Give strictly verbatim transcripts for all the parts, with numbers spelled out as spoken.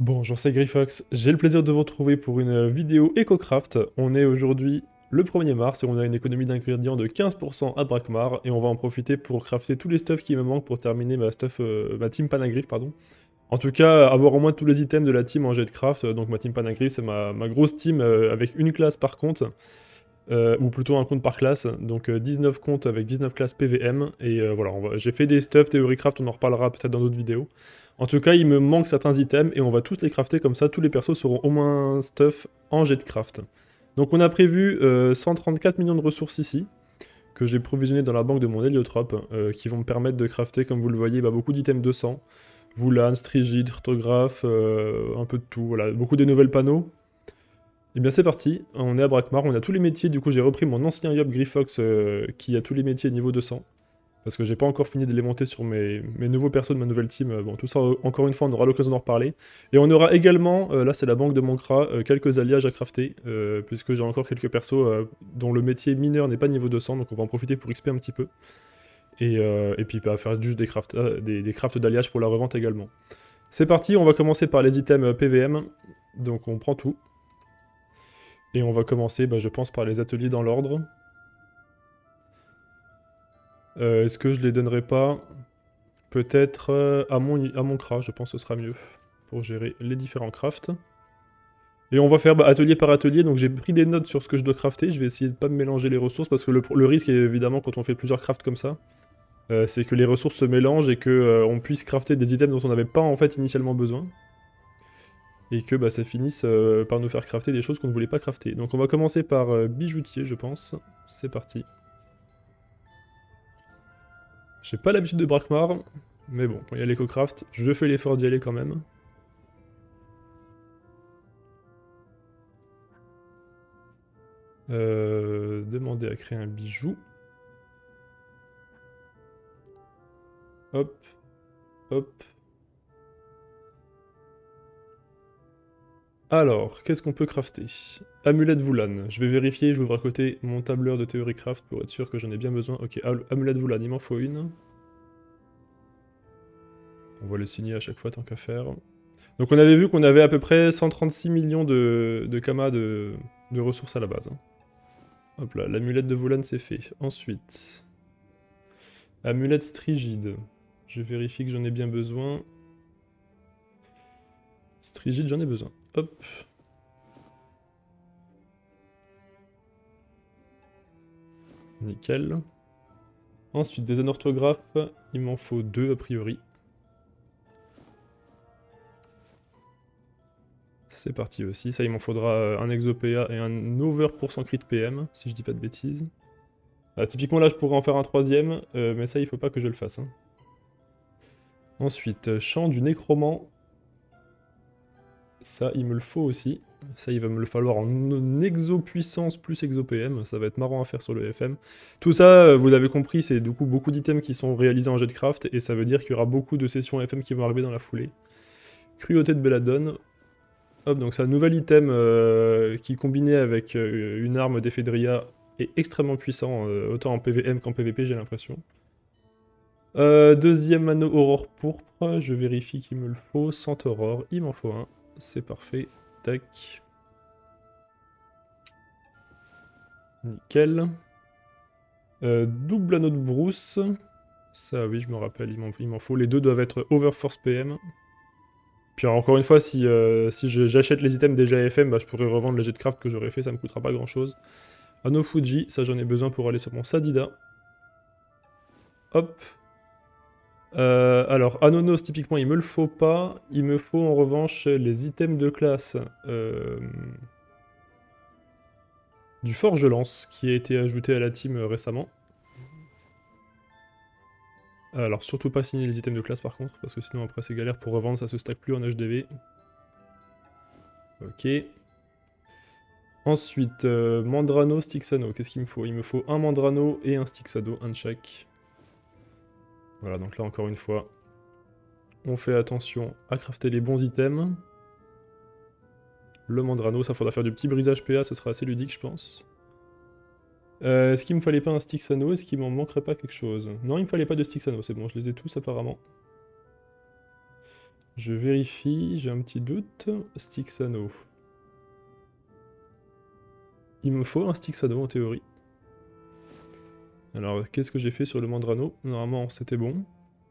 Bonjour, c'est Grifox. J'ai le plaisir de vous retrouver pour une vidéo EcoCraft. On est aujourd'hui le premier mars et on a une économie d'ingrédients de quinze pour cent à Brakmar et on va en profiter pour crafter tous les stuffs qui me manquent pour terminer ma stuff, euh, ma team Panagriffe, pardon. En tout cas, avoir au moins tous les items de la team en jet de craft. Donc ma team Panagriffe, c'est ma, ma grosse team euh, avec une classe par compte, euh, ou plutôt un compte par classe. Donc euh, dix-neuf comptes avec dix-neuf classes P V M. Et euh, voilà, on va- j'ai fait des stuffs TheoryCraft, on en reparlera peut-être dans d'autres vidéos. En tout cas, il me manque certains items et on va tous les crafter comme ça. Tous les persos seront au moins un stuff en jet de craft. Donc on a prévu euh, cent trente-quatre millions de ressources ici, que j'ai provisionné dans la banque de mon héliotrope, euh, qui vont me permettre de crafter, comme vous le voyez, bah, beaucoup d'items deux cents. Voulan, Strigid, Rtographe, euh, un peu de tout, voilà, beaucoup de nouvelles panneaux. Et bien c'est parti, on est à Brakmar, on a tous les métiers, du coup j'ai repris mon ancien Yop Grifox euh, qui a tous les métiers niveau deux cents. Parce que j'ai pas encore fini de les monter sur mes, mes nouveaux persos de ma nouvelle team. Bon, tout ça, euh, encore une fois, on aura l'occasion d'en reparler. Et on aura également, euh, là c'est la banque de mon Kra, euh, quelques alliages à crafter, euh, puisque j'ai encore quelques persos euh, dont le métier mineur n'est pas niveau deux cents, donc on va en profiter pour X P un petit peu. Et, euh, et puis bah, faire juste des crafts, euh, des, des crafts d'alliages pour la revente également. C'est parti, on va commencer par les items P V M. Donc on prend tout. Et on va commencer, bah, je pense, par les ateliers dans l'ordre. Euh, Est-ce que je les donnerai pas peut-être euh, à mon, à mon craft, je pense que ce sera mieux pour gérer les différents crafts. Et on va faire bah, atelier par atelier, donc j'ai pris des notes sur ce que je dois crafter, je vais essayer de pas me mélanger les ressources, parce que le, le risque est évidemment quand on fait plusieurs crafts comme ça, euh, c'est que les ressources se mélangent et qu'on euh, puisse crafter des items dont on n'avait pas en fait initialement besoin. Et que bah, ça finisse euh, par nous faire crafter des choses qu'on ne voulait pas crafter. Donc on va commencer par euh, bijoutier je pense, c'est parti. J'ai pas l'habitude de Brakmar, mais bon, quand il y a l'EcoCraft, je fais l'effort d'y aller quand même. Euh, demander à créer un bijou. Hop, hop. Alors, qu'est-ce qu'on peut crafter? Amulette Voulan. Je vais vérifier, j'ouvre à côté mon tableur de TheoryCraft pour être sûr que j'en ai bien besoin. Ok, Amulette Voulan, il m'en faut une. On va les signer à chaque fois tant qu'à faire. Donc on avait vu qu'on avait à peu près cent trente-six millions de, de kamas de, de ressources à la base. Hop là, l'amulette de Voulan c'est fait. Ensuite, amulette Strigide. Je vérifie que j'en ai bien besoin. Strigide, j'en ai besoin. Hop. Nickel. Ensuite, des anorthographes, il m'en faut deux a priori. C'est parti aussi, ça il m'en faudra un exopéa et un over pour cent crit P M, si je dis pas de bêtises. Ah, typiquement là je pourrais en faire un troisième, euh, mais ça il faut pas que je le fasse. Hein. Ensuite, chant du nécromant. Ça il me le faut aussi. Ça il va me le falloir en exo puissance plus exo P M, ça va être marrant à faire sur le F M. Tout ça, vous l'avez compris, c'est du coup beaucoup d'items qui sont réalisés en jetcraft, et ça veut dire qu'il y aura beaucoup de sessions F M qui vont arriver dans la foulée. Cruauté de Belladone. Hop, donc c'est un nouvel item euh, qui, combiné avec euh, une arme d'Ephedria, est extrêmement puissant, euh, autant en P V M qu'en P V P, j'ai l'impression. Euh, deuxième anneau Aurore Pourpre, je vérifie qu'il me le faut. cent Aurore, il m'en faut un. C'est parfait. Tac. Nickel. Euh, double anneau de brousse. Ça, oui, je me rappelle, il m'en faut. Les deux doivent être Overforce P M. Puis encore une fois, si, euh, si j'achète les items déjà F M, bah, je pourrais revendre les jets de craft que j'aurais fait, ça me coûtera pas grand chose. Anneau Fuji, ça j'en ai besoin pour aller sur mon Sadida. Hop. Euh, alors, Anonos, typiquement, il me le faut pas. Il me faut en revanche les items de classe euh, du Forge-Lance, qui a été ajouté à la team euh, récemment. Alors, surtout pas signer les items de classe par contre, parce que sinon après c'est galère pour revendre, ça se stack plus en H D V. Ok. Ensuite, euh, Mandrano, Stixano. Qu'est-ce qu'il me faut? Il me faut un Mandrano et un Stixano, un de chaque. Voilà, donc là encore une fois, on fait attention à crafter les bons items. Le Mandrano, ça faudra faire du petit brisage P A, ce sera assez ludique je pense. Euh, Est-ce qu'il me fallait pas un Stixano? Est-ce qu'il m'en manquerait pas quelque chose? Non, il me fallait pas de Stixano, c'est bon, je les ai tous apparemment. Je vérifie, j'ai un petit doute. Styxano. Il me faut un Styxano en théorie. Alors, qu'est-ce que j'ai fait sur le Mandrano? Normalement, c'était bon.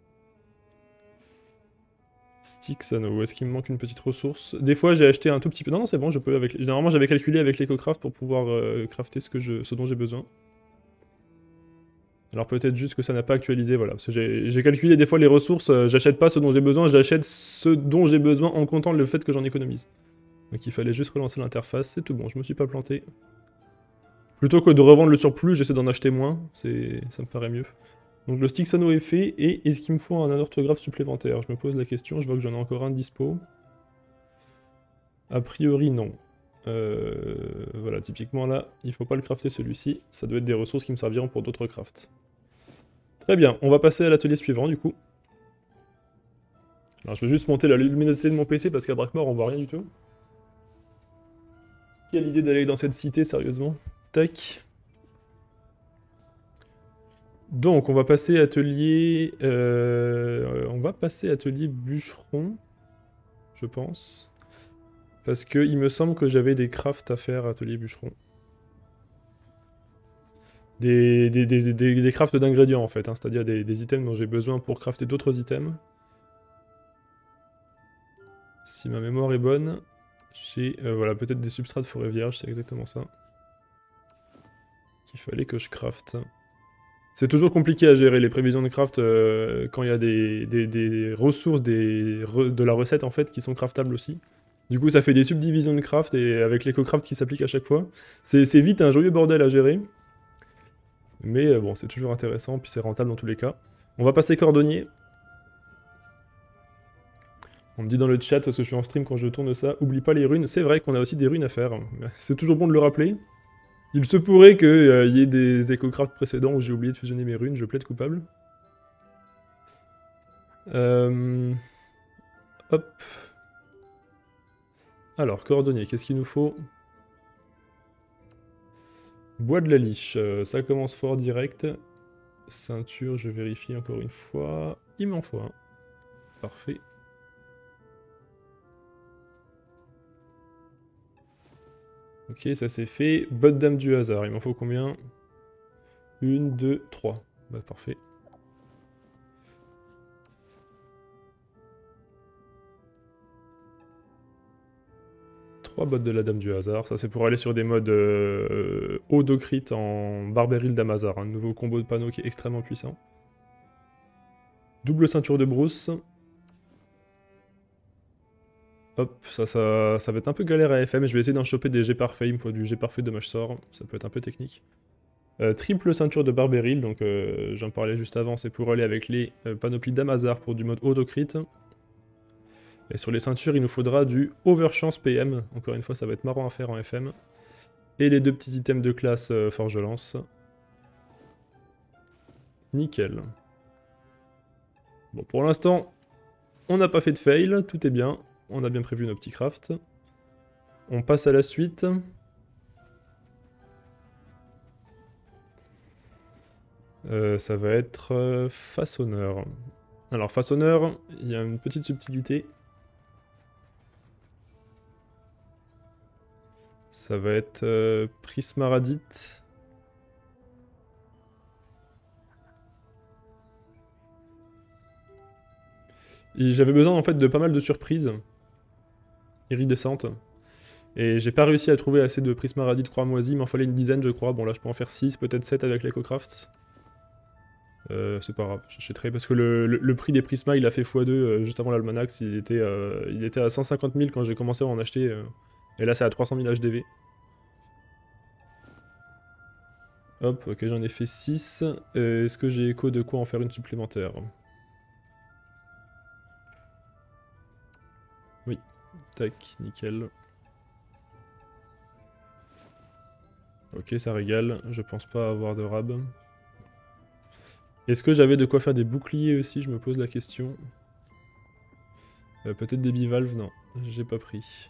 Styxano, est-ce qu'il me manque une petite ressource? Des fois, j'ai acheté un tout petit peu... Non, non, c'est bon, je peux avec... Normalement, j'avais calculé avec l'EcoCraft pour pouvoir euh, crafter ce, que je... ce dont j'ai besoin. Alors peut-être juste que ça n'a pas actualisé, voilà. Parce que j'ai calculé des fois les ressources, euh, j'achète pas ce dont j'ai besoin, j'achète ce dont j'ai besoin en comptant le fait que j'en économise. Donc il fallait juste relancer l'interface, c'est tout bon, je me suis pas planté. Plutôt que de revendre le surplus, j'essaie d'en acheter moins, ça me paraît mieux. Donc le Styxano est fait, et est-ce qu'il me faut un orthographe supplémentaire? Je me pose la question, je vois que j'en ai encore un de dispo. A priori non. Euh, voilà, typiquement là, il faut pas le crafter celui-ci, ça doit être des ressources qui me serviront pour d'autres crafts. Très bien, on va passer à l'atelier suivant du coup. Alors je vais juste monter la luminosité de mon P C parce qu'à Brackmore on voit rien du tout. Quelle idée d'aller dans cette cité, sérieusement. Tac. Donc on va passer atelier... Euh, on va passer atelier bûcheron, je pense. Parce que il me semble que j'avais des crafts à faire atelier bûcheron. Des, des, des, des, des crafts d'ingrédients en fait, hein, c'est-à-dire des, des items dont j'ai besoin pour crafter d'autres items. Si ma mémoire est bonne, j'ai euh, voilà, peut-être des substrats de forêt vierge, c'est exactement ça. Qu'il fallait que je crafte. C'est toujours compliqué à gérer les prévisions de craft euh, quand il y a des, des, des ressources des, re, de la recette en fait qui sont craftables aussi. Du coup ça fait des subdivisions de craft et avec l'éco-craft qui s'applique à chaque fois. C'est vite un joyeux bordel à gérer. Mais euh, bon, c'est toujours intéressant, puis c'est rentable dans tous les cas. On va passer cordonnier. On me dit dans le chat, parce que je suis en stream quand je tourne ça, oublie pas les runes. C'est vrai qu'on a aussi des runes à faire. C'est toujours bon de le rappeler. Il se pourrait qu'il euh, y ait des éco-crafts précédents où j'ai oublié de fusionner mes runes, je plaide coupable. Euh... Hop. Alors, cordonnier, qu'est-ce qu'il nous faut? Bois de la liche, euh, ça commence fort direct. Ceinture, je vérifie encore une fois. Il m'en faut un. Parfait. Ok, ça c'est fait. Botte d'âme du hasard, il m'en faut combien? Une, deux, trois. Bah parfait. Trois bottes de la dame du hasard, ça c'est pour aller sur des modes euh, haut de crit en Barberil d'Amazar, un nouveau combo de panneaux qui est extrêmement puissant. Double ceinture de brousse. Hop, ça, ça, ça va être un peu galère à F M, je vais essayer d'en choper des G parfaits, il me faut du G parfait de mage sort, ça peut être un peu technique. Euh, triple ceinture de Barberil, donc euh, j'en parlais juste avant, c'est pour aller avec les euh, panoplies d'Amazar pour du mode auto crit. Et sur les ceintures, il nous faudra du Overchance P M, encore une fois ça va être marrant à faire en F M. Et les deux petits items de classe euh, Forge-Lance. Nickel. Bon, pour l'instant, on n'a pas fait de fail, tout est bien. On a bien prévu nos petits crafts. On passe à la suite. Euh, ça va être euh, façonneur. Alors, façonneur, il y a une petite subtilité. Ça va être euh, prismaradite. J'avais besoin en fait de pas mal de surprises iridescentes. Et j'ai pas réussi à trouver assez de prismaradite croix-moisie, il m'en fallait une dizaine je crois. Bon là je peux en faire six, peut-être sept avec l'EcoCraft. Euh, c'est pas grave, j'achèterai parce que le, le, le prix des prismas il a fait fois deux euh, juste avant l'Almanax, il, était, euh, il était à cent cinquante mille quand j'ai commencé à en acheter, euh, et là c'est à trois cent mille H D V. Hop, ok j'en ai fait six, euh, est-ce que j'ai écho de quoi en faire une supplémentaire? Oui, tac, nickel. Ok ça régale, je pense pas avoir de rab. Est-ce que j'avais de quoi faire des boucliers aussi, je me pose la question. Euh, Peut-être des bivalves, non, j'ai pas pris.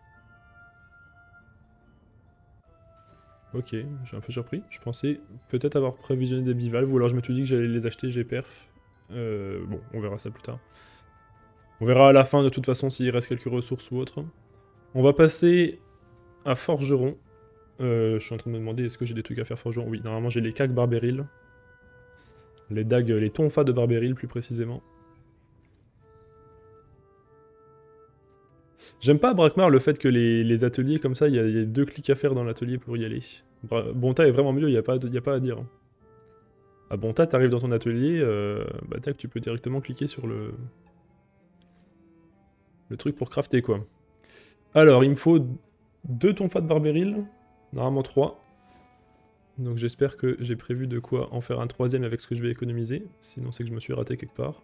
Ok, j'ai un peu surpris. Je pensais peut-être avoir prévisionné des bivalves, ou alors je me suis dit que j'allais les acheter G-perf. Euh, bon, on verra ça plus tard. On verra à la fin de toute façon s'il reste quelques ressources ou autre. On va passer à Forgeron. Euh, je suis en train de me demander est-ce que j'ai des trucs à faire Forgeron. Oui, normalement j'ai les caques Barbéril. Les dagues, les tonfas de Barbéril plus précisément. J'aime pas à Brakmar le fait que les, les ateliers comme ça, il y, y a deux clics à faire dans l'atelier pour y aller. Bra Bonta est vraiment mieux, il n'y a, a pas à dire. À Bonta, t'arrives dans ton atelier, euh, bah tac, tu peux directement cliquer sur le... le truc pour crafter quoi. Alors, il me faut deux tonfas de Barbéril, normalement trois. Donc j'espère que j'ai prévu de quoi en faire un troisième avec ce que je vais économiser, sinon c'est que je me suis raté quelque part.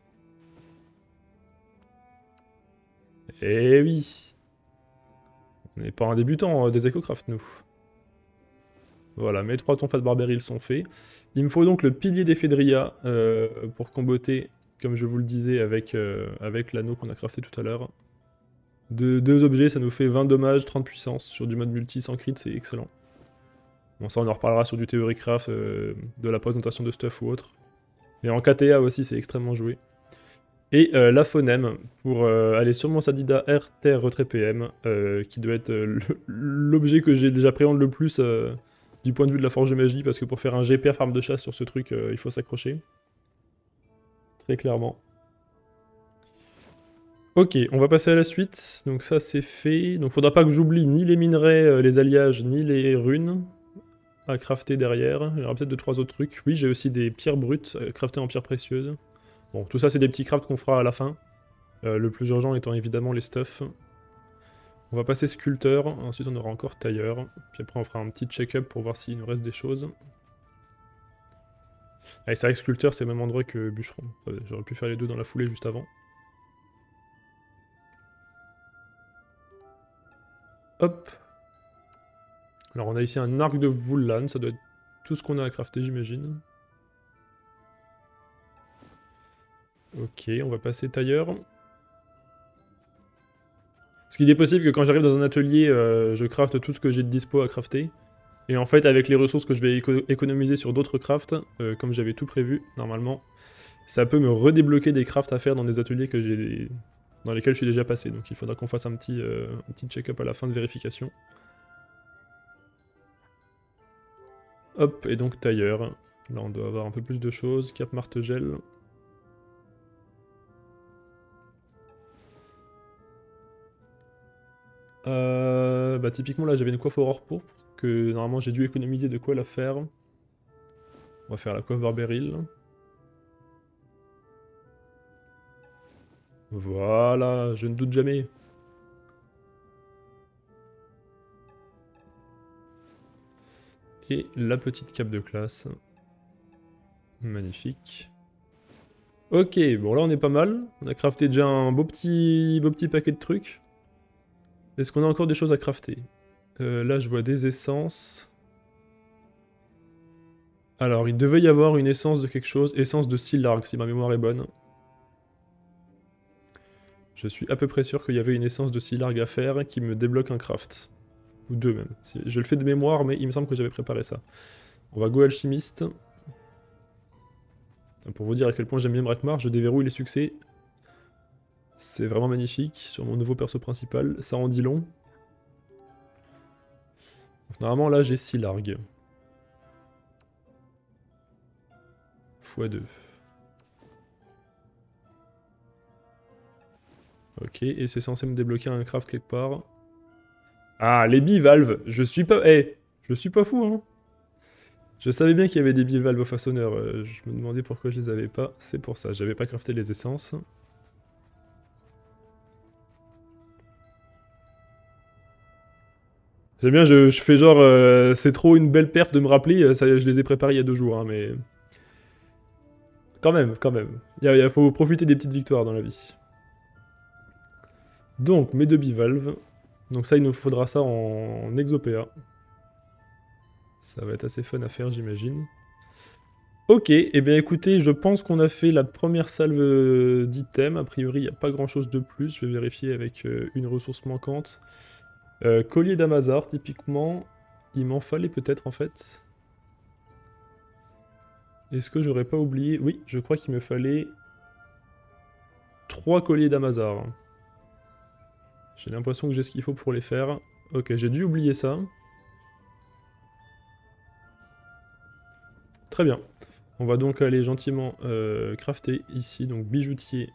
Eh oui! On n'est pas un débutant euh, des EcoCraft, nous. Voilà, mes trois tonfas de Barbéril sont faits. Il me faut donc le pilier des Fédria euh, pour comboter, comme je vous le disais, avec, euh, avec l'anneau qu'on a crafté tout à l'heure. De deux objets, ça nous fait vingt dommages, trente puissance. Sur du mode multi sans crit, c'est excellent. Bon, ça on en reparlera sur du Theory Craft, euh, de la présentation de stuff ou autre. Mais en K T A aussi, c'est extrêmement joué. Et euh, la phonème, pour euh, aller sur mon Sadida R T R retrait P M, euh, qui doit être euh, l'objet que j'ai déjà préhendé le plus euh, du point de vue de la forge de magie, parce que pour faire un G P R farm de chasse sur ce truc, euh, il faut s'accrocher. Très clairement. Ok, on va passer à la suite. Donc ça c'est fait. Donc faudra pas que j'oublie ni les minerais, euh, les alliages, ni les runes à crafter derrière. Il y aura peut-être deux trois autres trucs. Oui, j'ai aussi des pierres brutes à crafter en pierres précieuses. Bon, tout ça c'est des petits crafts qu'on fera à la fin. Euh, le plus urgent étant évidemment les stuffs. On va passer sculpteur, ensuite on aura encore tailleur. Puis après on fera un petit check-up pour voir s'il nous reste des choses. Allez, c'est vrai que sculpteur c'est le même endroit que bûcheron. J'aurais pu faire les deux dans la foulée juste avant. Hop. Alors on a ici un arc de Vullan, ça doit être tout ce qu'on a à crafter j'imagine. Ok, on va passer tailleur. Parce qu'il est possible que quand j'arrive dans un atelier, euh, je crafte tout ce que j'ai de dispo à crafter. Et en fait, avec les ressources que je vais éco économiser sur d'autres crafts, euh, comme j'avais tout prévu, normalement, ça peut me redébloquer des crafts à faire dans des ateliers que j'ai, dans lesquels je suis déjà passé. Donc il faudra qu'on fasse un petit, euh, un petit check-up à la fin de vérification. Hop, et donc tailleur. Là, on doit avoir un peu plus de choses. Cap martegel. Euh, bah typiquement là j'avais une coiffe aurore pourpre que normalement j'ai dû économiser de quoi la faire. On va faire la coiffe barbéril. Voilà, je ne doute jamais. Et la petite cape de classe. Magnifique. Ok, bon là on est pas mal. On a crafté déjà un beau petit, beau petit paquet de trucs. Est-ce qu'on a encore des choses à crafter? euh, Là je vois des essences. Alors il devait y avoir une essence de quelque chose. Essence de Silarg si ma mémoire est bonne. Je suis à peu près sûr qu'il y avait une essence de Silarg à faire qui me débloque un craft. Ou deux même. Je le fais de mémoire mais il me semble que j'avais préparé ça. On va go alchimiste. Pour vous dire à quel point j'aime bien Brakmar, je déverrouille les succès. C'est vraiment magnifique sur mon nouveau perso principal, ça en dit long. Donc, normalement là j'ai Silarg. fois deux. Ok, et c'est censé me débloquer un craft quelque part. Ah, les bivalves. Je suis pas... Eh, hey, je suis pas fou, hein. Je savais bien qu'il y avait des bivalves au façonneur. Euh, je me demandais pourquoi je les avais pas. C'est pour ça, j'avais pas crafté les essences. J'aime bien, je, je fais genre... Euh, c'est trop une belle perf de me rappeler. Ça, je les ai préparés il y a deux jours, hein, mais... Quand même, quand même. Il, il faut profiter des petites victoires dans la vie. Donc, mes deux bivalves. Donc ça, il nous faudra ça en, en exopéa. Ça va être assez fun à faire, j'imagine. Ok, et eh bien écoutez, je pense qu'on a fait la première salve d'items. A priori, il n'y a pas grand-chose de plus. Je vais vérifier avec euh, une ressource manquante. Euh, collier d'Amazar, typiquement. Il m'en fallait peut-être, en fait. Est-ce que j'aurais pas oublié? Oui, je crois qu'il me fallait... trois colliers d'Amazar. J'ai l'impression que j'ai ce qu'il faut pour les faire. Ok, j'ai dû oublier ça. Très bien. On va donc aller gentiment euh, crafter ici, donc bijoutier.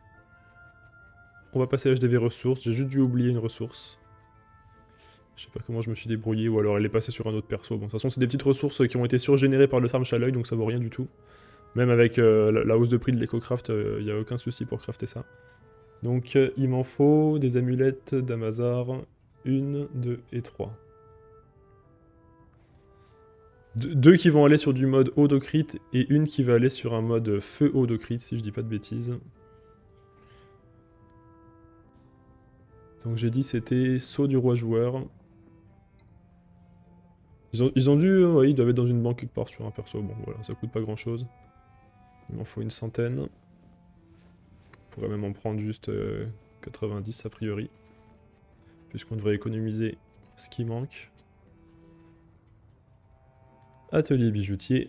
On va passer H D V ressources, j'ai juste dû oublier une ressource. Je sais pas comment je me suis débrouillé, ou alors elle est passée sur un autre perso. Bon, de toute façon, c'est des petites ressources qui ont été surgénérées par le farm Shalloy, donc ça vaut rien du tout. Même avec euh, la, la hausse de prix de l'éco-craft, il euh, n'y a aucun souci pour crafter ça. Donc euh, il m'en faut des amulettes d'Amazar, une, deux et trois. De deux qui vont aller sur du mode eau de crit, et une qui va aller sur un mode feu eau de crit, si je dis pas de bêtises. Donc j'ai dit c'était saut du roi joueur. Ils ont, ils ont dû, ouais, ils doivent être dans une banque quelque part sur un perso, bon voilà, ça coûte pas grand chose. Il m'en faut une centaine. On pourrait même en prendre juste euh, quatre-vingt-dix a priori. Puisqu'on devrait économiser ce qui manque. Atelier bijoutier.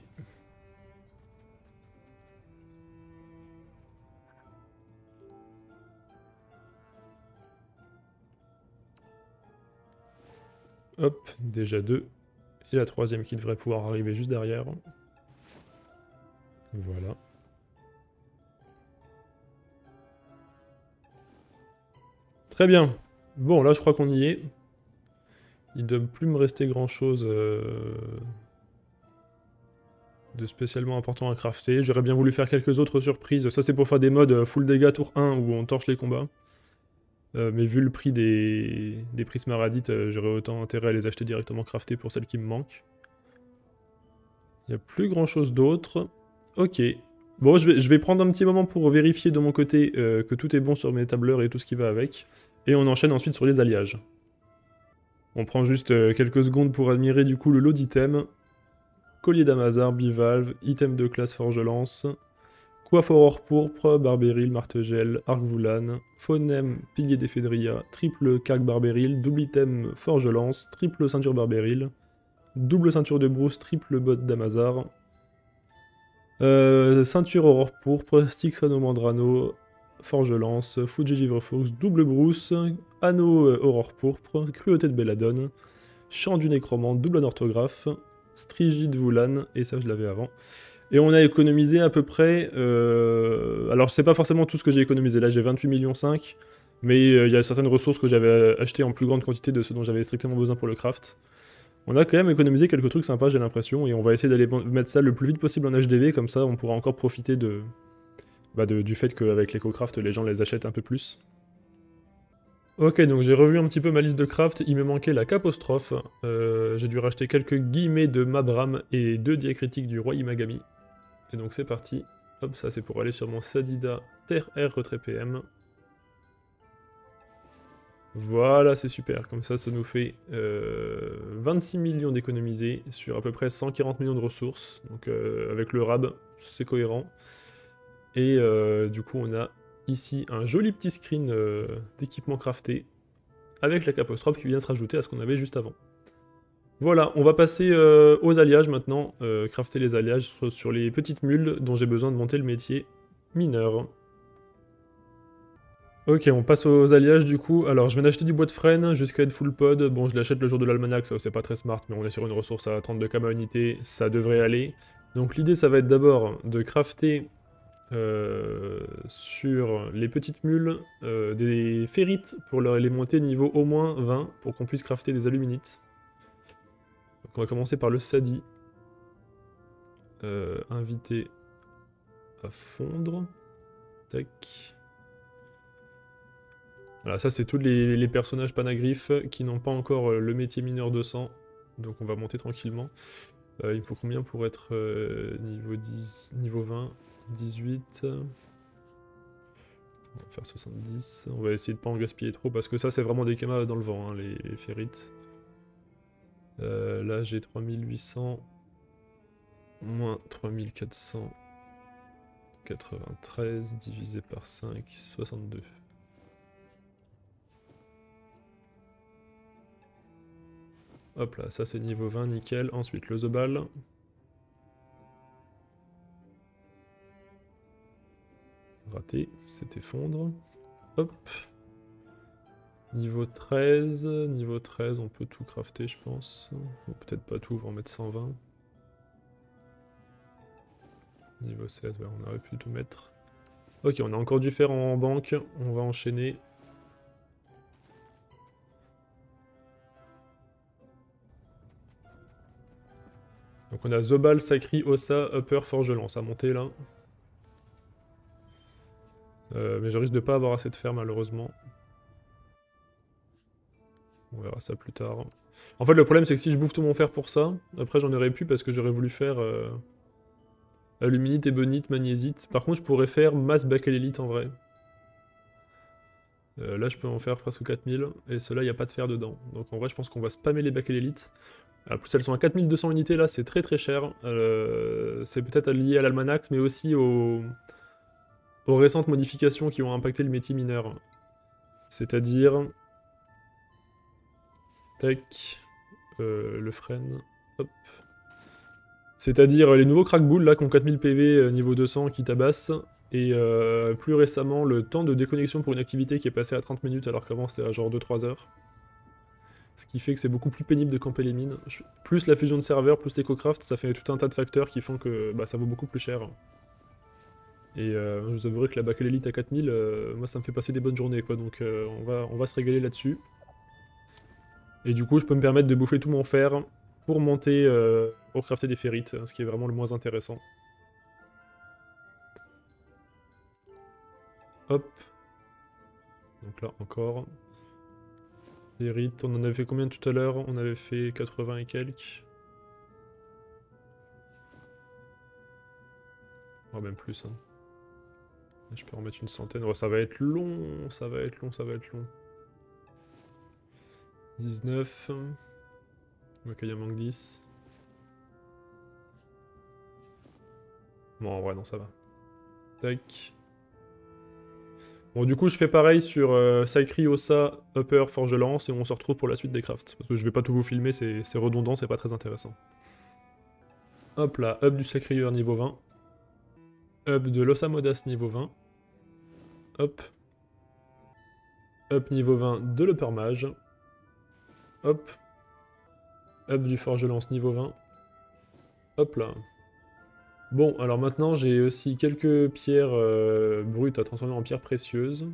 Hop, déjà deux. Et la troisième qui devrait pouvoir arriver juste derrière. Voilà. Très bien. Bon, là je crois qu'on y est. Il ne doit plus me rester grand chose euh, de spécialement important à crafter. J'aurais bien voulu faire quelques autres surprises. Ça c'est pour faire des modes full dégâts tour un où on torche les combats. Euh, mais vu le prix des, des prismaradites, euh, j'aurais autant intérêt à les acheter directement craftés pour celles qui me manquent. Il n'y a plus grand chose d'autre. Ok. Bon, je vais, je vais prendre un petit moment pour vérifier de mon côté euh, que tout est bon sur mes tableurs et tout ce qui va avec. Et on enchaîne ensuite sur les alliages. On prend juste euh, quelques secondes pour admirer du coup le lot d'items. Collier d'Amazar, bivalve, item de classe forge-lance, coiffe aurore pourpre, barbéril, martegel, arc-voulane, phonème, pilier d'éphédria, triple cac barbéril, double item forge-lance, triple ceinture barbéril, double ceinture de brousse, triple botte d'Amazar, euh, ceinture aurore pourpre, stick Sanomandrano, forge-lance, Fuji Givrefox, double brousse, anneau euh, aurore pourpre, cruauté de Belladone, chant du nécromante, double anorthographe, strigide Voulan, et ça je l'avais avant. Et on a économisé à peu près... Euh... Alors c'est pas forcément tout ce que j'ai économisé, là j'ai vingt-huit virgule cinq millions, mais il euh, y a certaines ressources que j'avais achetées en plus grande quantité de ce dont j'avais strictement besoin pour le craft. On a quand même économisé quelques trucs sympas j'ai l'impression, et on va essayer d'aller mettre ça le plus vite possible en H D V, comme ça on pourra encore profiter de... Bah de, du fait qu'avec l'éco-craft les gens les achètent un peu plus. Ok, donc j'ai revu un petit peu ma liste de craft, il me manquait la capostrophe, euh, j'ai dû racheter quelques guillemets de Mabram et deux diacritiques du roi Imagami. Et donc c'est parti, hop, ça c'est pour aller sur mon Sadida Terre Air Retrait P M. Voilà, c'est super, comme ça ça nous fait euh, vingt-six millions d'économisés sur à peu près cent quarante millions de ressources, donc euh, avec le R A B, c'est cohérent. Et euh, du coup on a ici un joli petit screen euh, d'équipement crafté, avec la capostrophe qui vient se rajouter à ce qu'on avait juste avant. Voilà, on va passer euh, aux alliages maintenant, euh, crafter les alliages sur, sur les petites mules dont j'ai besoin de monter le métier mineur. Ok, on passe aux alliages du coup. Alors je viens d'acheter du bois de frêne jusqu'à être full pod. Bon, je l'achète le jour de l'almanach, ça c'est pas très smart, mais on est sur une ressource à trente-deux K unité, ça devrait aller. Donc l'idée ça va être d'abord de crafter euh, sur les petites mules euh, des ferrites pour leur, les monter niveau au moins vingt pour qu'on puisse crafter des aluminites. Donc on va commencer par le sadi. Euh, invité à fondre. Tac. Voilà, ça c'est tous les, les personnages panagriffes qui n'ont pas encore euh, le métier mineur de sang. Donc on va monter tranquillement. Euh, il faut combien pour être euh, niveau dix, niveau vingt, dix-huit? On va faire soixante-dix. On va essayer de pas en gaspiller trop parce que ça c'est vraiment des kémas dans le vent, hein, les, les ferrites. Euh, là j'ai trois mille huit cents, moins trois mille quatre cent quatre-vingt-treize divisé par cinq, soixante-deux. Hop là, ça c'est niveau vingt, nickel. Ensuite le Zobal. raté, c'est effondre. Hop. Niveau treize, niveau treize, on peut tout crafter, je pense. Ou peut-être pas tout, on va en mettre cent vingt. Niveau seize, ouais, on aurait pu tout mettre. Ok, on a encore du fer en banque, on va enchaîner. Donc on a Zobal, Sacri, Ossa, Upper, Forgelant, ça a monté là. Euh, mais je risque de pas avoir assez de fer malheureusement. On verra ça plus tard. En fait le problème c'est que si je bouffe tout mon fer pour ça, après j'en aurais plus parce que j'aurais voulu faire euh, aluminite, ébonite, magnésite. Par contre je pourrais faire masse bakélélite en vrai. Euh, là je peux en faire presque quatre mille et ceux-là il n'y a pas de fer dedans. Donc en vrai je pense qu'on va spammer les bakélélites. En plus elles sont à quatre mille deux cents unités là, c'est très très cher. Euh, c'est peut-être lié à l'almanax mais aussi aux... aux récentes modifications qui ont impacté le métier mineur. C'est-à-dire... Tac. Euh, le freine. Hop. C'est-à-dire les nouveaux crackbulls là qui ont quatre mille P V euh, niveau deux cents qui tabassent. Et euh, plus récemment le temps de déconnexion pour une activité qui est passé à trente minutes alors qu'avant c'était à genre deux trois heures. Ce qui fait que c'est beaucoup plus pénible de camper les mines. Plus la fusion de serveurs, plus l'EcoCraft, ça fait tout un tas de facteurs qui font que bah, ça vaut beaucoup plus cher. Et euh, je vous avouerai que la bakélélite à quatre mille, euh, moi ça me fait passer des bonnes journées quoi, donc euh, on, va, on va se régaler là-dessus. Et du coup je peux me permettre de bouffer tout mon fer pour monter, euh, pour crafter des ferrites, ce qui est vraiment le moins intéressant. Hop. Donc là encore. Ferrites, on en avait fait combien tout à l'heure? On avait fait quatre-vingts et quelques. Oh même plus hein. Je peux en mettre une centaine. Oh, ça va être long, ça va être long, ça va être long. dix-neuf. Ok, il en manque dix. Bon, en vrai, non, ça va. Tac. Bon, du coup, je fais pareil sur euh, Sacri, Ossa, Upper, Forge-Lance, et on se retrouve pour la suite des crafts. Parce que je vais pas tout vous filmer, c'est redondant, c'est pas très intéressant. Hop là, up du Sacrieur niveau vingt. Up de l'Ossa Modas niveau vingt. Hop. Up niveau vingt de l'Upper Mage. Hop. Up du Forge-Lance niveau vingt. Hop là. Bon, alors maintenant j'ai aussi quelques pierres euh, brutes à transformer en pierres précieuses.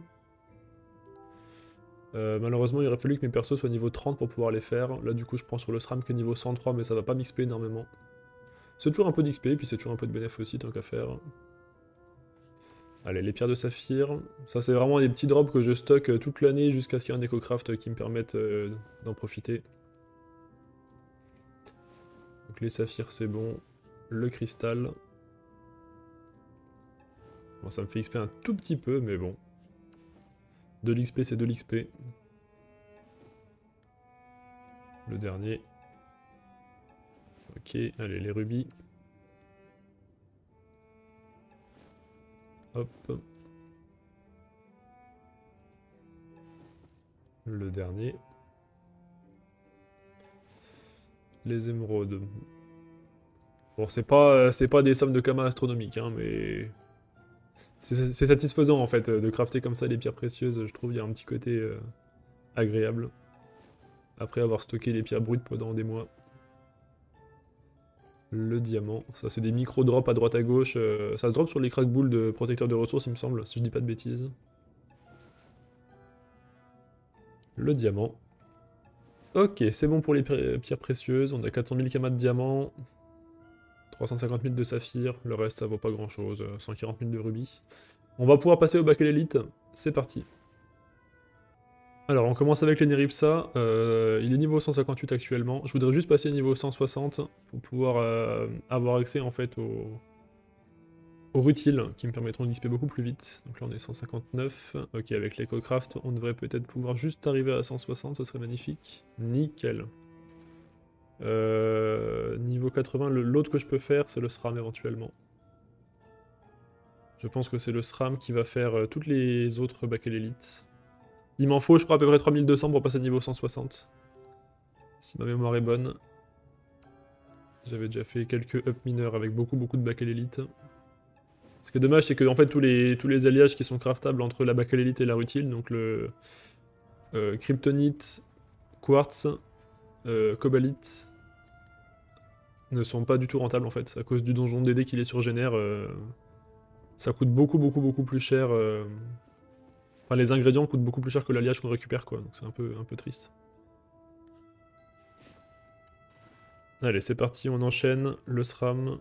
Euh, malheureusement il aurait fallu que mes persos soient niveau trente pour pouvoir les faire. Là du coup je prends sur le SRAM qui est niveau cent trois mais ça va pas m'X P énormément. C'est toujours un peu d'X P puis c'est toujours un peu de bénéf aussi tant qu'à faire. Allez, les pierres de saphir. Ça c'est vraiment des petits drops que je stocke toute l'année jusqu'à ce qu'il y ait un EcoCraft qui me permette euh, d'en profiter. Donc les saphirs c'est bon. Le cristal. Bon, ça me fait X P un tout petit peu, mais bon. De l'X P, c'est de l'X P. Le dernier. Ok, allez, les rubis. Hop. Le dernier. Les émeraudes. Bon, c'est pas, c'est pas des sommes de Kama astronomiques, hein, mais... C'est satisfaisant, en fait, de crafter comme ça les pierres précieuses. Je trouve qu'il y a un petit côté euh, agréable. Après avoir stocké les pierres brutes pendant des mois. Le diamant. Ça, c'est des micro-drops à droite à gauche. Euh, ça se drop sur les crackbulls de protecteurs de ressources, il me semble, si je dis pas de bêtises. Le diamant. Ok, c'est bon pour les pierres précieuses. On a quatre cent mille kamas de diamant. trois cent cinquante mille de saphir. Le reste, ça vaut pas grand chose. cent quarante mille de rubis. On va pouvoir passer au bakélélite. C'est parti. Alors, on commence avec l'Eneripsa. Euh, il est niveau cent cinquante-huit actuellement. Je voudrais juste passer niveau cent soixante pour pouvoir euh, avoir accès en fait aux, aux rutiles qui me permettront d'X P beaucoup plus vite. Donc là, on est cent cinquante-neuf. Ok, avec l'EcoCraft, on devrait peut-être pouvoir juste arriver à cent soixante. Ce serait magnifique. Nickel. Euh, niveau quatre-vingts, l'autre que je peux faire, c'est le SRAM éventuellement. Je pense que c'est le SRAM qui va faire euh, toutes les autres bakélélite. Il m'en faut, je crois, à peu près trois mille deux cents pour passer niveau cent soixante. Si ma mémoire est bonne. J'avais déjà fait quelques up mineurs avec beaucoup beaucoup de bakélélite. Ce qui est dommage, c'est que en fait, tous les, tous les alliages qui sont craftables entre la bakélélite et la rutile, donc le euh, kryptonite, quartz, euh, cobalite, ne sont pas du tout rentables en fait. À cause du donjon D D qui les surgénère, euh, ça coûte beaucoup, beaucoup, beaucoup plus cher. Euh... Enfin, les ingrédients coûtent beaucoup plus cher que l'alliage qu'on récupère, quoi. Donc c'est un peu, un peu triste. Allez, c'est parti, on enchaîne. Le SRAM.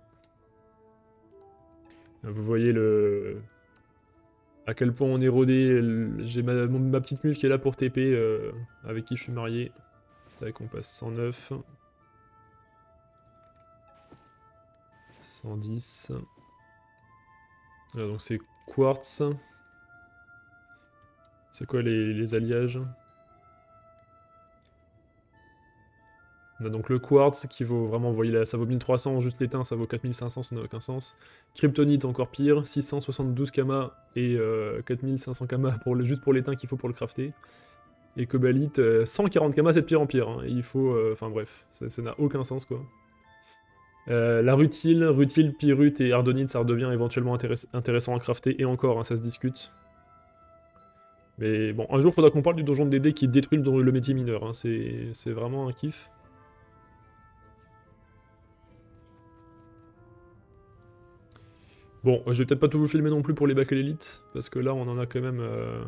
Vous voyez le... à quel point on est rodé. J'ai ma, ma petite mule qui est là pour T P, euh, avec qui je suis marié. Tac, on passe cent neuf. cent dix. Voilà, donc c'est quartz. C'est quoi les, les alliages? On a donc le quartz qui vaut vraiment, vous voyez là, ça vaut mille trois cents, juste l'étain ça vaut quatre mille cinq cents, ça n'a aucun sens. Kryptonite encore pire, six cent soixante-douze kama et euh, quatre mille cinq cents kama pour le, juste pour l'étain qu'il faut pour le crafter. Et cobalite, euh, cent quarante kama c'est de pire en pire, hein. Et il faut, euh, enfin bref, ça n'a aucun sens quoi. Euh, la rutile, rutile, pyrite et ardonite ça redevient éventuellement intéress intéressant à crafter, et encore, hein, ça se discute. Mais bon, un jour faudra qu'on parle du donjon de D D qui détruit le, le métier mineur, hein. C'est vraiment un kiff. Bon, je vais peut-être pas tout vous filmer non plus pour les bakélélite, parce que là on en a quand même... Euh...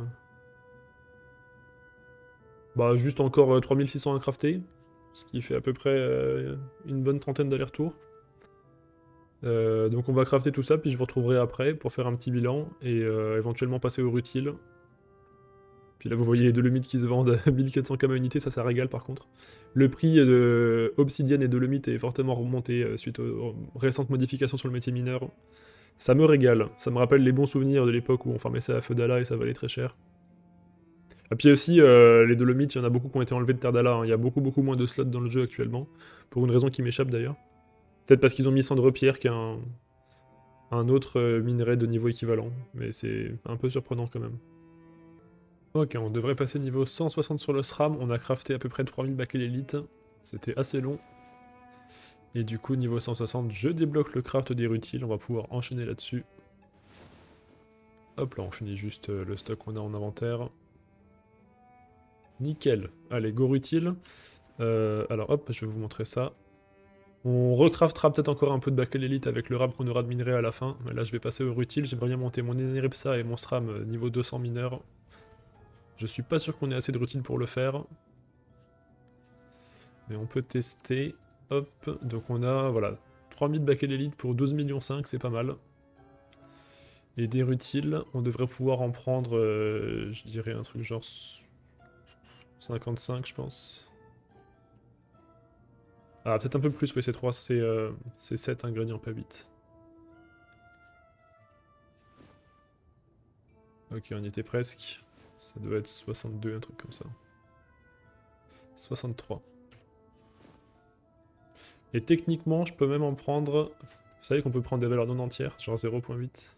Bah juste encore euh, trois mille six cents à crafter, ce qui fait à peu près euh, une bonne trentaine d'allers-retours. Euh, donc on va crafter tout ça, puis je vous retrouverai après pour faire un petit bilan, et euh, éventuellement passer au rutile. Puis là vous voyez les dolomites qui se vendent à mille quatre cents kama unité, ça ça régale par contre. Le prix de obsidienne et dolomite est fortement remonté euh, suite aux, aux récentes modifications sur le métier mineur. Ça me régale, ça me rappelle les bons souvenirs de l'époque où on farmait ça à Feudala et ça valait très cher. Et puis aussi, euh, les dolomites, il y en a beaucoup qui ont été enlevés de Terdala, hein. Il y a beaucoup beaucoup moins de slots dans le jeu actuellement, pour une raison qui m'échappe d'ailleurs. Peut-être parce qu'ils ont mis cendre-pierre qu'un un autre euh, minerai de niveau équivalent, mais c'est un peu surprenant quand même. Ok, on devrait passer niveau cent soixante sur le SRAM, on a crafté à peu près trois mille bakélélite, c'était assez long. Et du coup, niveau cent soixante, je débloque le craft des rutiles, on va pouvoir enchaîner là-dessus. Hop là, on finit juste le stock qu'on a en inventaire. Nickel. Allez, go rutile. Euh, alors hop, je vais vous montrer ça. On recraftera peut-être encore un peu de bakélélite avec le rab qu'on aura de minerai à la fin. Mais là, je vais passer au rutile. J'aimerais bien monter mon Enerepsa et mon SRAM niveau deux cents mineurs. Je suis pas sûr qu'on ait assez de rutile pour le faire. Mais on peut tester. Hop, donc on a, voilà, trois mille bakélélite pour douze virgule cinq millions, c'est pas mal. Et des rutiles, on devrait pouvoir en prendre, euh, je dirais un truc genre cinquante-cinq, je pense. Ah, peut-être un peu plus, oui, c'est trois, c'est euh, sept ingrédients, pas huit. Ok, on y était presque. Ça doit être soixante-deux, un truc comme ça. soixante-trois. Et techniquement, je peux même en prendre... Vous savez qu'on peut prendre des valeurs non entières, genre zéro virgule huit.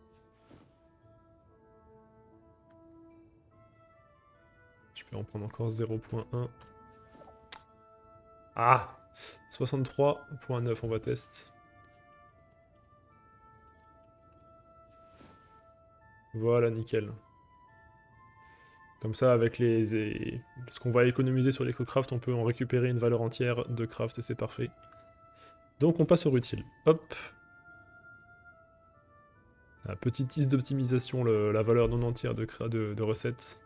Je peux en prendre encore zéro virgule un. Ah, soixante-trois virgule neuf, on va tester. Voilà, nickel. Comme ça, avec les, et ce qu'on va économiser sur l'éco-craft, on peut en récupérer une valeur entière de craft et c'est parfait. Donc on passe au rutile. Hop. La petite tease d'optimisation, la valeur non entière de, de, de recettes.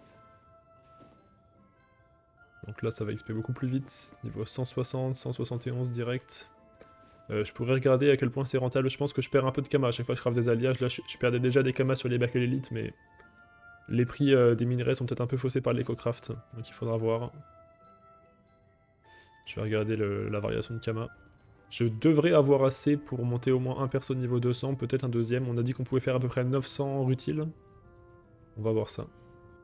Donc là, ça va X P beaucoup plus vite. Niveau cent soixante, cent soixante et onze direct. Euh, je pourrais regarder à quel point c'est rentable. Je pense que je perds un peu de kama à chaque fois que je craft des alliages. Là, je, je perdais déjà des kamas sur les bakélélite, mais les prix euh, des minerais sont peut-être un peu faussés par l'éco-craft. Donc il faudra voir. Je vais regarder le, la variation de kama. Je devrais avoir assez pour monter au moins un perso niveau deux cents, peut-être un deuxième. On a dit qu'on pouvait faire à peu près neuf cents rutiles. On va voir ça.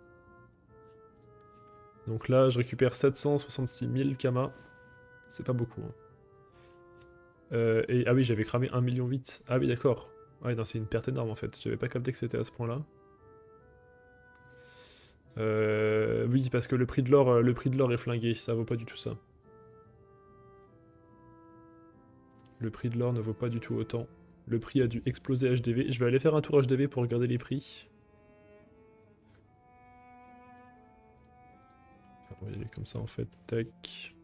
Donc là, je récupère sept cent soixante-six mille kama. C'est pas beaucoup. Hein. Euh, et, ah oui, j'avais cramé un virgule huit million. Ah oui, d'accord. Ouais, non, c'est une perte énorme en fait. J'avais pas capté que c'était à ce point-là. Euh, oui, parce que le prix de l'or, le prix de l'or est flingué. Ça vaut pas du tout ça. Le prix de l'or ne vaut pas du tout autant. Le prix a dû exploser H D V. Je vais aller faire un tour H D V pour regarder les prix. On va y aller comme ça en fait. Tac.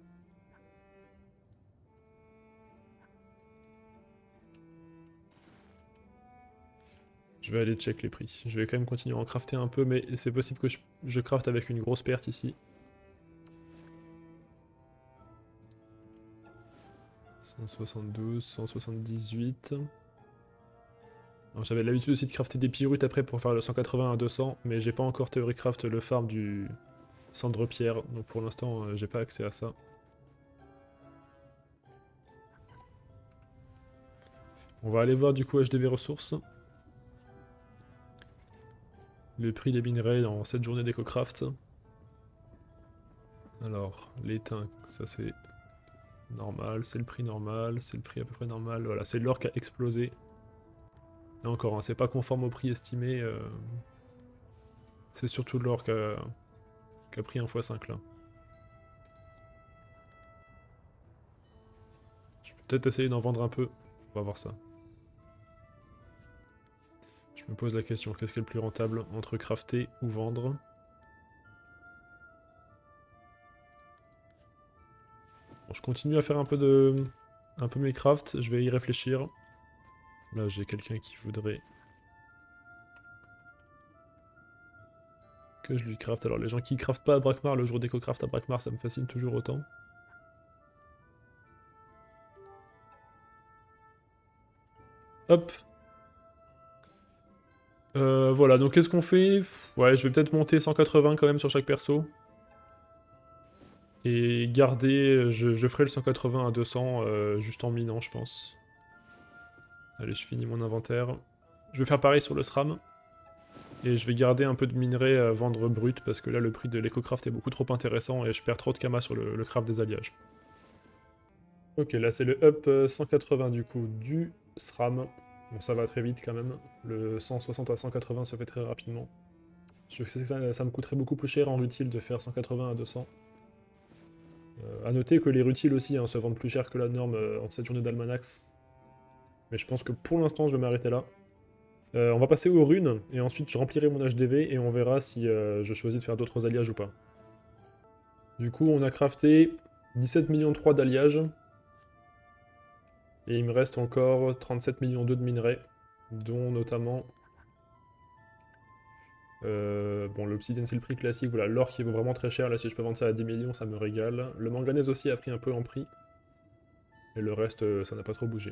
Je vais aller check les prix. Je vais quand même continuer à en crafter un peu, mais c'est possible que je, je crafte avec une grosse perte ici. cent soixante-douze, cent soixante-dix-huit. J'avais l'habitude aussi de crafter des pyrutes après pour faire le cent quatre-vingts à deux cents, mais j'ai pas encore théorie craft le farm du cendre pierre, donc pour l'instant euh, j'ai pas accès à ça. On va aller voir du coup H D V ressources. Le prix des minerais dans cette journée d'éco-craft. Alors, l'étain, ça c'est normal, c'est le prix normal, c'est le prix à peu près normal. Voilà, c'est l'or qui a explosé. Et encore, hein, c'est pas conforme au prix estimé. Euh... C'est surtout l'or qui a... qui a pris un fois cinq là. Je peux peut-être essayer d'en vendre un peu. On va voir ça. Je me pose la question, qu'est-ce qui est le plus rentable entre crafter ou vendre? Bon, je continue à faire un peu de... un peu mes crafts, je vais y réfléchir. Là, j'ai quelqu'un qui voudrait que je lui craft. Alors, les gens qui craftent pas à Brakmar, le jour d'éco-craft à Brakmar, ça me fascine toujours autant. Hop. Euh, voilà, donc qu'est-ce qu'on fait? Ouais, je vais peut-être monter cent quatre-vingts quand même sur chaque perso. Et garder, je, je ferai le cent quatre-vingts à deux cents euh, juste en minant, je pense. Allez, je finis mon inventaire. Je vais faire pareil sur le SRAM. Et je vais garder un peu de minerai à vendre brut, parce que là, le prix de l'éco-craft est beaucoup trop intéressant et je perds trop de kama sur le, le craft des alliages. Ok, là c'est le up cent quatre-vingts du coup du SRAM. Bon, ça va très vite quand même. Le cent soixante à cent quatre-vingts se fait très rapidement. Je sais que ça, ça me coûterait beaucoup plus cher en rutile de faire cent quatre-vingts à deux cents. Euh, a noter que les rutiles aussi hein, se vendent plus cher que la norme euh, en cette journée d'Almanax. Mais je pense que pour l'instant je vais m'arrêter là. Euh, on va passer aux runes, et ensuite je remplirai mon H D V et on verra si euh, je choisis de faire d'autres alliages ou pas. Du coup on a crafté dix-sept millions trois d'alliages. Et il me reste encore trente-sept millions deux de minerais, dont notamment... Euh, bon, l'obsidienne c'est le prix classique, voilà, l'or qui vaut vraiment très cher, là si je peux vendre ça à dix millions, ça me régale. Le manganèse aussi a pris un peu en prix. Et le reste, euh, ça n'a pas trop bougé.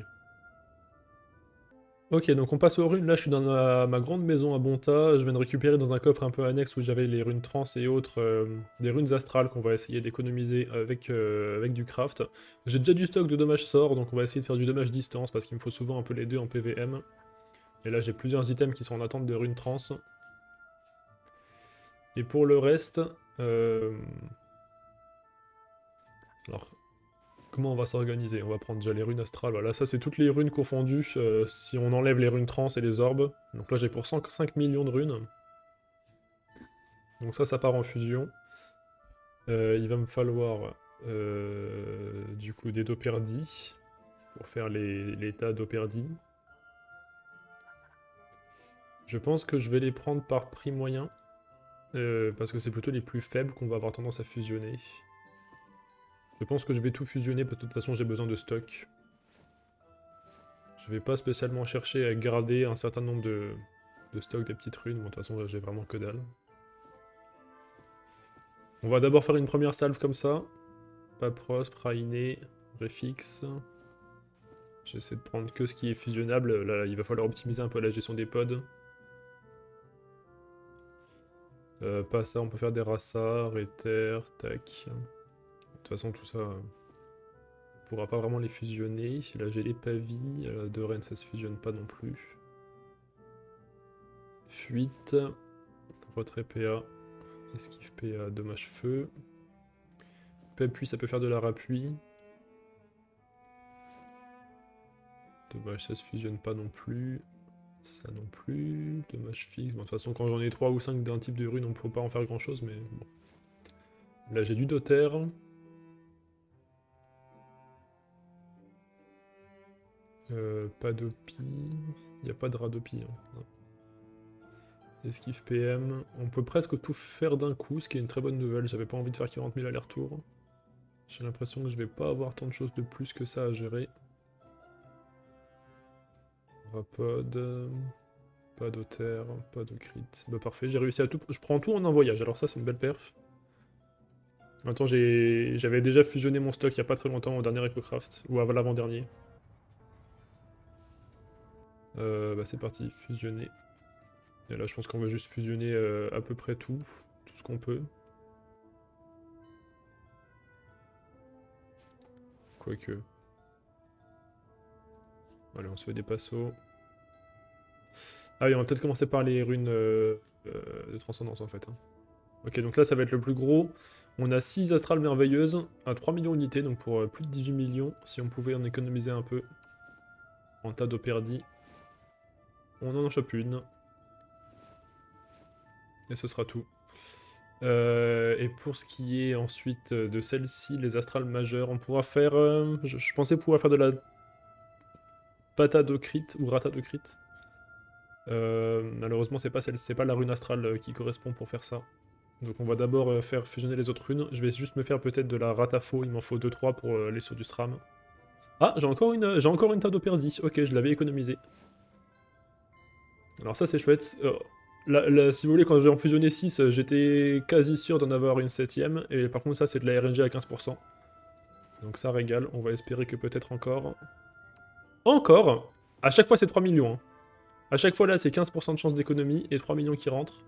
Ok, donc on passe aux runes, là je suis dans ma, ma grande maison à Bonta, je viens de récupérer dans un coffre un peu annexe où j'avais les runes trans et autres, euh, des runes astrales qu'on va essayer d'économiser avec, euh, avec du craft. J'ai déjà du stock de dommages sort, donc on va essayer de faire du dommage distance, parce qu'il me faut souvent un peu les deux en P V M. Et là j'ai plusieurs items qui sont en attente de runes trans. Et pour le reste... Euh... Alors, comment on va s'organiser? On va prendre déjà les runes astrales, voilà, ça c'est toutes les runes confondues, euh, si on enlève les runes trans et les orbes. Donc là j'ai pour cent cinq millions de runes. Donc ça, ça part en fusion. Euh, il va me falloir euh, du coup des Doperdis pour faire les, les tas Doperdis. Je pense que je vais les prendre par prix moyen, euh, parce que c'est plutôt les plus faibles qu'on va avoir tendance à fusionner. Je pense que je vais tout fusionner, parce que de toute façon j'ai besoin de stock. Je vais pas spécialement chercher à garder un certain nombre de, de stocks des petites runes, bon, de toute façon là j'ai vraiment que dalle. On va d'abord faire une première salve comme ça. Papros, Prainé, Refix. J'essaie de prendre que ce qui est fusionnable, là il va falloir optimiser un peu la gestion des pods. Euh, pas ça, on peut faire des rassars, éther, tac. De toute façon tout ça, on pourra pas vraiment les fusionner. Là j'ai les pavis, euh, de Rennes ça se fusionne pas non plus. Fuite, retrait P A, esquive P A, dommage feu. Appui ça peut faire de la rappui. Dommage ça se fusionne pas non plus. Ça non plus, dommage fixe. Bon, de toute façon quand j'en ai trois ou cinq d'un type de rune on peut pas en faire grand chose mais bon. Là j'ai du doter. Euh, pas d'Opi. Il n'y a pas de Radopi. Hein. Esquive P M. On peut presque tout faire d'un coup, ce qui est une très bonne nouvelle. J'avais pas envie de faire quarante mille allers-retours. J'ai l'impression que je vais pas avoir tant de choses de plus que ça à gérer. Rapode. Pas d'Otter, pas de crit. Bah parfait, j'ai réussi à tout. Je prends tout en un voyage, alors ça c'est une belle perf. Attends, j'avais déjà fusionné mon stock il y a pas très longtemps au dernier EcoCraft, ou à l'avant-dernier. Euh, bah c'est parti, fusionner. Et là je pense qu'on va juste fusionner euh, à peu près tout, tout ce qu'on peut. Quoique. Allez, on se fait des passos. Ah oui, on va peut-être commencer par les runes euh, euh, de transcendance en fait. Hein. Ok, donc là ça va être le plus gros. On a six astrales merveilleuses à trois millions d'unités, donc pour euh, plus de dix-huit millions, si on pouvait en économiser un peu. En tas d'operdis. On en chope une. Et ce sera tout. Euh, et pour ce qui est ensuite de celle-ci, les astrales majeures, on pourra faire... Euh, je, je pensais pouvoir faire de la pata de crit ou rata de crit. Euh, malheureusement, c'est pas, c'est pas la rune astrale qui correspond pour faire ça. Donc on va d'abord faire fusionner les autres runes. Je vais juste me faire peut-être de la ratafo, il m'en faut deux trois pour euh, les sauts du SRAM. Ah, j'ai encore une, j'ai encore une tas d'operdis. Ok, je l'avais économisé. Alors ça c'est chouette. Euh, là, là, si vous voulez, quand j'ai en fusionné six, j'étais quasi sûr d'en avoir une septième. Et par contre ça c'est de la R N G à quinze pour cent. Donc ça régale, on va espérer que peut-être encore... Encore. À chaque fois c'est trois millions. Hein. À chaque fois là c'est quinze pour cent de chance d'économie et trois millions qui rentrent.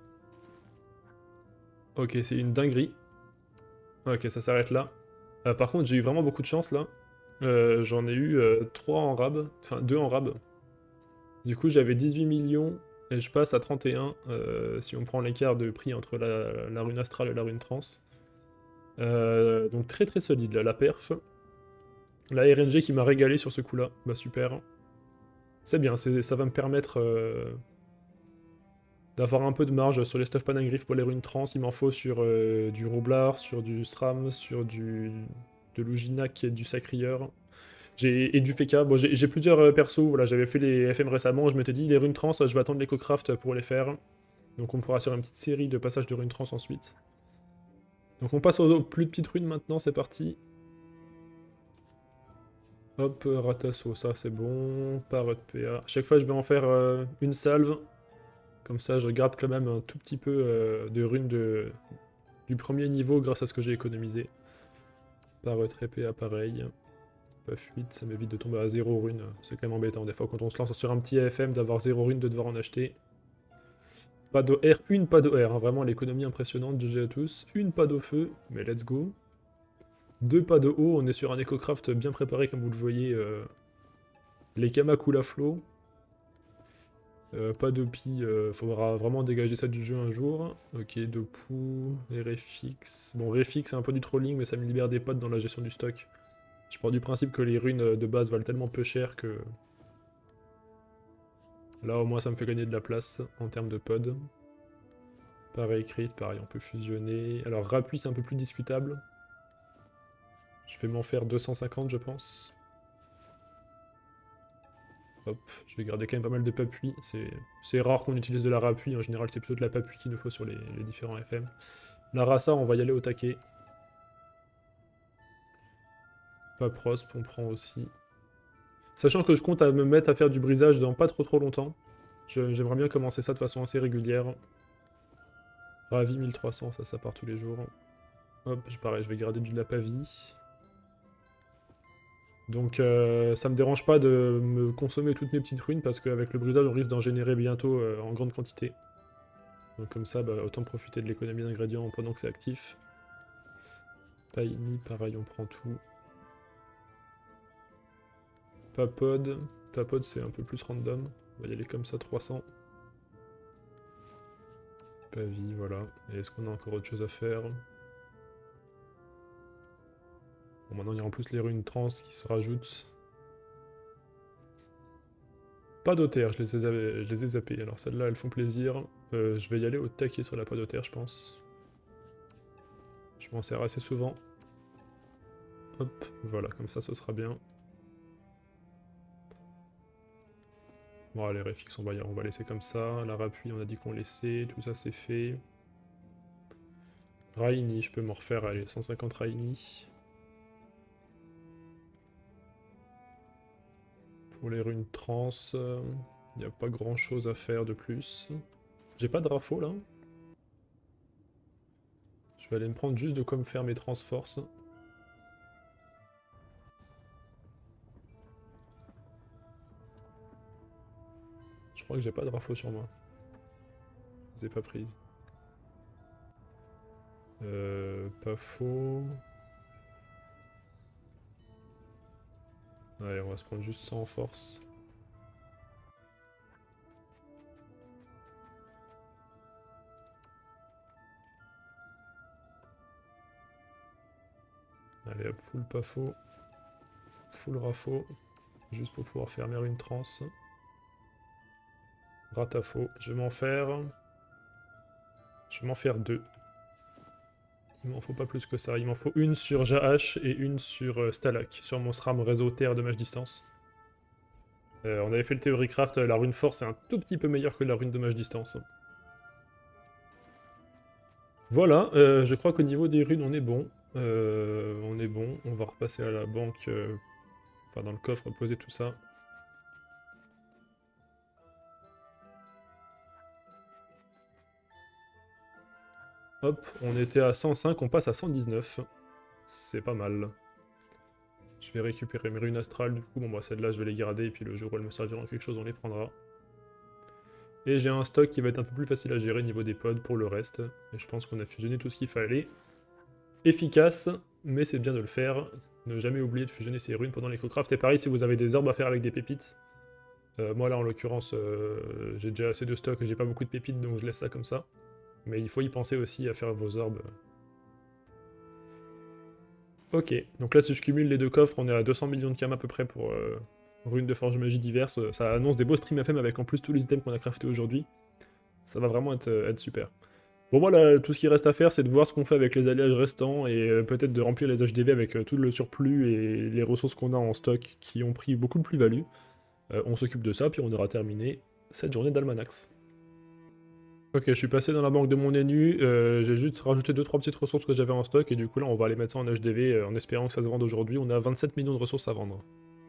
Ok, c'est une dinguerie. Ok, ça s'arrête là. Euh, par contre j'ai eu vraiment beaucoup de chance là. Euh, J'en ai eu euh, trois en rab, enfin deux en rab. Du coup j'avais dix-huit millions et je passe à trente et un euh, si on prend l'écart de prix entre la, la rune astrale et la rune trans. Euh, donc très très solide là, la perf. La R N G qui m'a régalé sur ce coup là, bah super. C'est bien, ça va me permettre euh, d'avoir un peu de marge sur les stuff panagriff pour les runes trans. Il m'en faut sur euh, du roublard, sur du SRAM, sur du de l'Uginac et du Sacrieur. Et du Feka. Bon, j'ai plusieurs euh, persos, voilà, j'avais fait les F M récemment, je m'étais dit, les runes trans, je vais attendre l'EcoCraft pour les faire. Donc on pourra faire une petite série de passages de runes trans ensuite. Donc on passe aux plus petites runes maintenant, c'est parti. Hop, Ratasso, ça c'est bon. Parrot P A. À chaque fois, je vais en faire euh, une salve. Comme ça, je garde quand même un tout petit peu euh, de runes de, du premier niveau grâce à ce que j'ai économisé. Parrot P A, pareil. Pas fuite, ça m'évite de tomber à zéro rune. C'est quand même embêtant des fois quand on se lance sur un petit A F M d'avoir zéro rune de devoir en acheter. Pas d'O R, une pas d'O R, hein, vraiment l'économie impressionnante, G G à tous. Une pas d'eau feu, mais let's go. Deux pas de haut, on est sur un EcoCraft bien préparé comme vous le voyez. Euh, les Kamakula Flow. Euh, pas de pi, euh, faudra vraiment dégager ça du jeu un jour. Ok, de pou, et Refix. Bon, Refix c'est un peu du trolling, mais ça me libère des potes dans la gestion du stock. Je pars du principe que les runes de base valent tellement peu cher que... Là au moins ça me fait gagner de la place en termes de pod. Pareil, crit, pareil, on peut fusionner. Alors Rapui c'est un peu plus discutable. Je vais m'en faire deux cent cinquante je pense. Hop, je vais garder quand même pas mal de papuis. C'est rare qu'on utilise de la rapui, en général c'est plutôt de la papuis qu'il nous faut sur les, les différents F M. La rasa, on va y aller au taquet. Pas prosp, on prend aussi. Sachant que je compte à me mettre à faire du brisage dans pas trop trop longtemps. J'aimerais bien commencer ça de façon assez régulière. Ravi mille trois cents, ça, ça part tous les jours. Hop, pareil, je vais garder du lapavi. Donc euh, ça me dérange pas de me consommer toutes mes petites runes parce qu'avec le brisage on risque d'en générer bientôt euh, en grande quantité. Donc comme ça, bah, autant profiter de l'économie d'ingrédients pendant que c'est actif. Paini, pareil, on prend tout. Papod, Papod c'est un peu plus random. On va y aller comme ça, trois cents. Pavi, voilà. Et est-ce qu'on a encore autre chose à faire? Bon, maintenant il y a en plus les runes trans qui se rajoutent. Pas d'Other, je, je les ai zappées. Alors celles-là, elles font plaisir. Euh, je vais y aller au taquet sur la pas d'Other, je pense. Je m'en sers assez souvent. Hop, voilà, comme ça, ce sera bien. Bon, les réfixes, on va, on va laisser comme ça. La rappui, on a dit qu'on laissait. Tout ça, c'est fait. Raini, je peux m'en refaire, allez, cent cinquante Raini. Pour les runes trans, il euh, n'y a pas grand chose à faire de plus. J'ai pas de rafo là. Je vais aller me prendre juste de quoi me faire mes transforces. Je crois que j'ai pas de rafo sur moi. Je les ai pas prises. Euh, pas faux. Allez, on va se prendre juste cent en force. Allez hop, full pas faux. Full rafo. Juste pour pouvoir faire mes runes trans. Ratafo. Je vais m'en faire... Je vais m'en faire deux. Il m'en faut pas plus que ça. Il m'en faut une sur Jahash et une sur euh, Stalak, sur mon SRAM réseau terre de mage distance. Euh, on avait fait le Theorycraft, la rune force est un tout petit peu meilleure que la rune de mage distance. Voilà, euh, je crois qu'au niveau des runes, on est bon. Euh, on est bon, on va repasser à la banque, euh, enfin dans le coffre, poser tout ça. Hop, on était à cent cinq, on passe à cent dix-neuf. C'est pas mal. Je vais récupérer mes runes astrales, du coup, bon bah celles-là je vais les garder, et puis le jour où elles me serviront à quelque chose, on les prendra. Et j'ai un stock qui va être un peu plus facile à gérer niveau des pods pour le reste. Et je pense qu'on a fusionné tout ce qu'il fallait. Efficace, mais c'est bien de le faire. Ne jamais oublier de fusionner ces runes pendant l'écocraft. Et pareil, si vous avez des orbes à faire avec des pépites. Euh, moi là, en l'occurrence, euh, j'ai déjà assez de stock et j'ai pas beaucoup de pépites, donc je laisse ça comme ça. Mais il faut y penser aussi à faire vos orbes. Ok, donc là si je cumule les deux coffres, on est à deux cents millions de cam à peu près pour euh, runes de forge magie diverses. Ça annonce des beaux streams F M avec en plus tous les items qu'on a craftés aujourd'hui. Ça va vraiment être, être super. Bon, moi, là, tout ce qui reste à faire, c'est de voir ce qu'on fait avec les alliages restants et euh, peut-être de remplir les H D V avec euh, tout le surplus et les ressources qu'on a en stock qui ont pris beaucoup de plus-value. Euh, on s'occupe de ça, puis on aura terminé cette journée d'Almanax. Ok, je suis passé dans la banque de mon E N U, euh, j'ai juste rajouté deux trois petites ressources que j'avais en stock, et du coup là on va aller mettre ça en H D V euh, en espérant que ça se vende aujourd'hui. On a vingt-sept millions de ressources à vendre.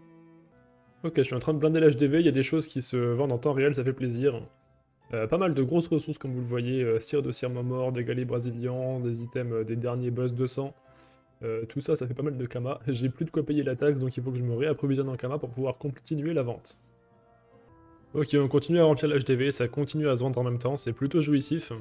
Ok, je suis en train de blinder l'H D V, il y a des choses qui se vendent en temps réel, ça fait plaisir. Euh, pas mal de grosses ressources comme vous le voyez, euh, cire de cire mort, des galets brésiliens, des items euh, des derniers boss deux cents. Euh, tout ça, ça fait pas mal de Kama. J'ai plus de quoi payer la taxe, donc il faut que je me réapprovisionne en Kama pour pouvoir continuer la vente. Ok, on continue à remplir l'H D V, ça continue à se vendre en même temps, c'est plutôt jouissif.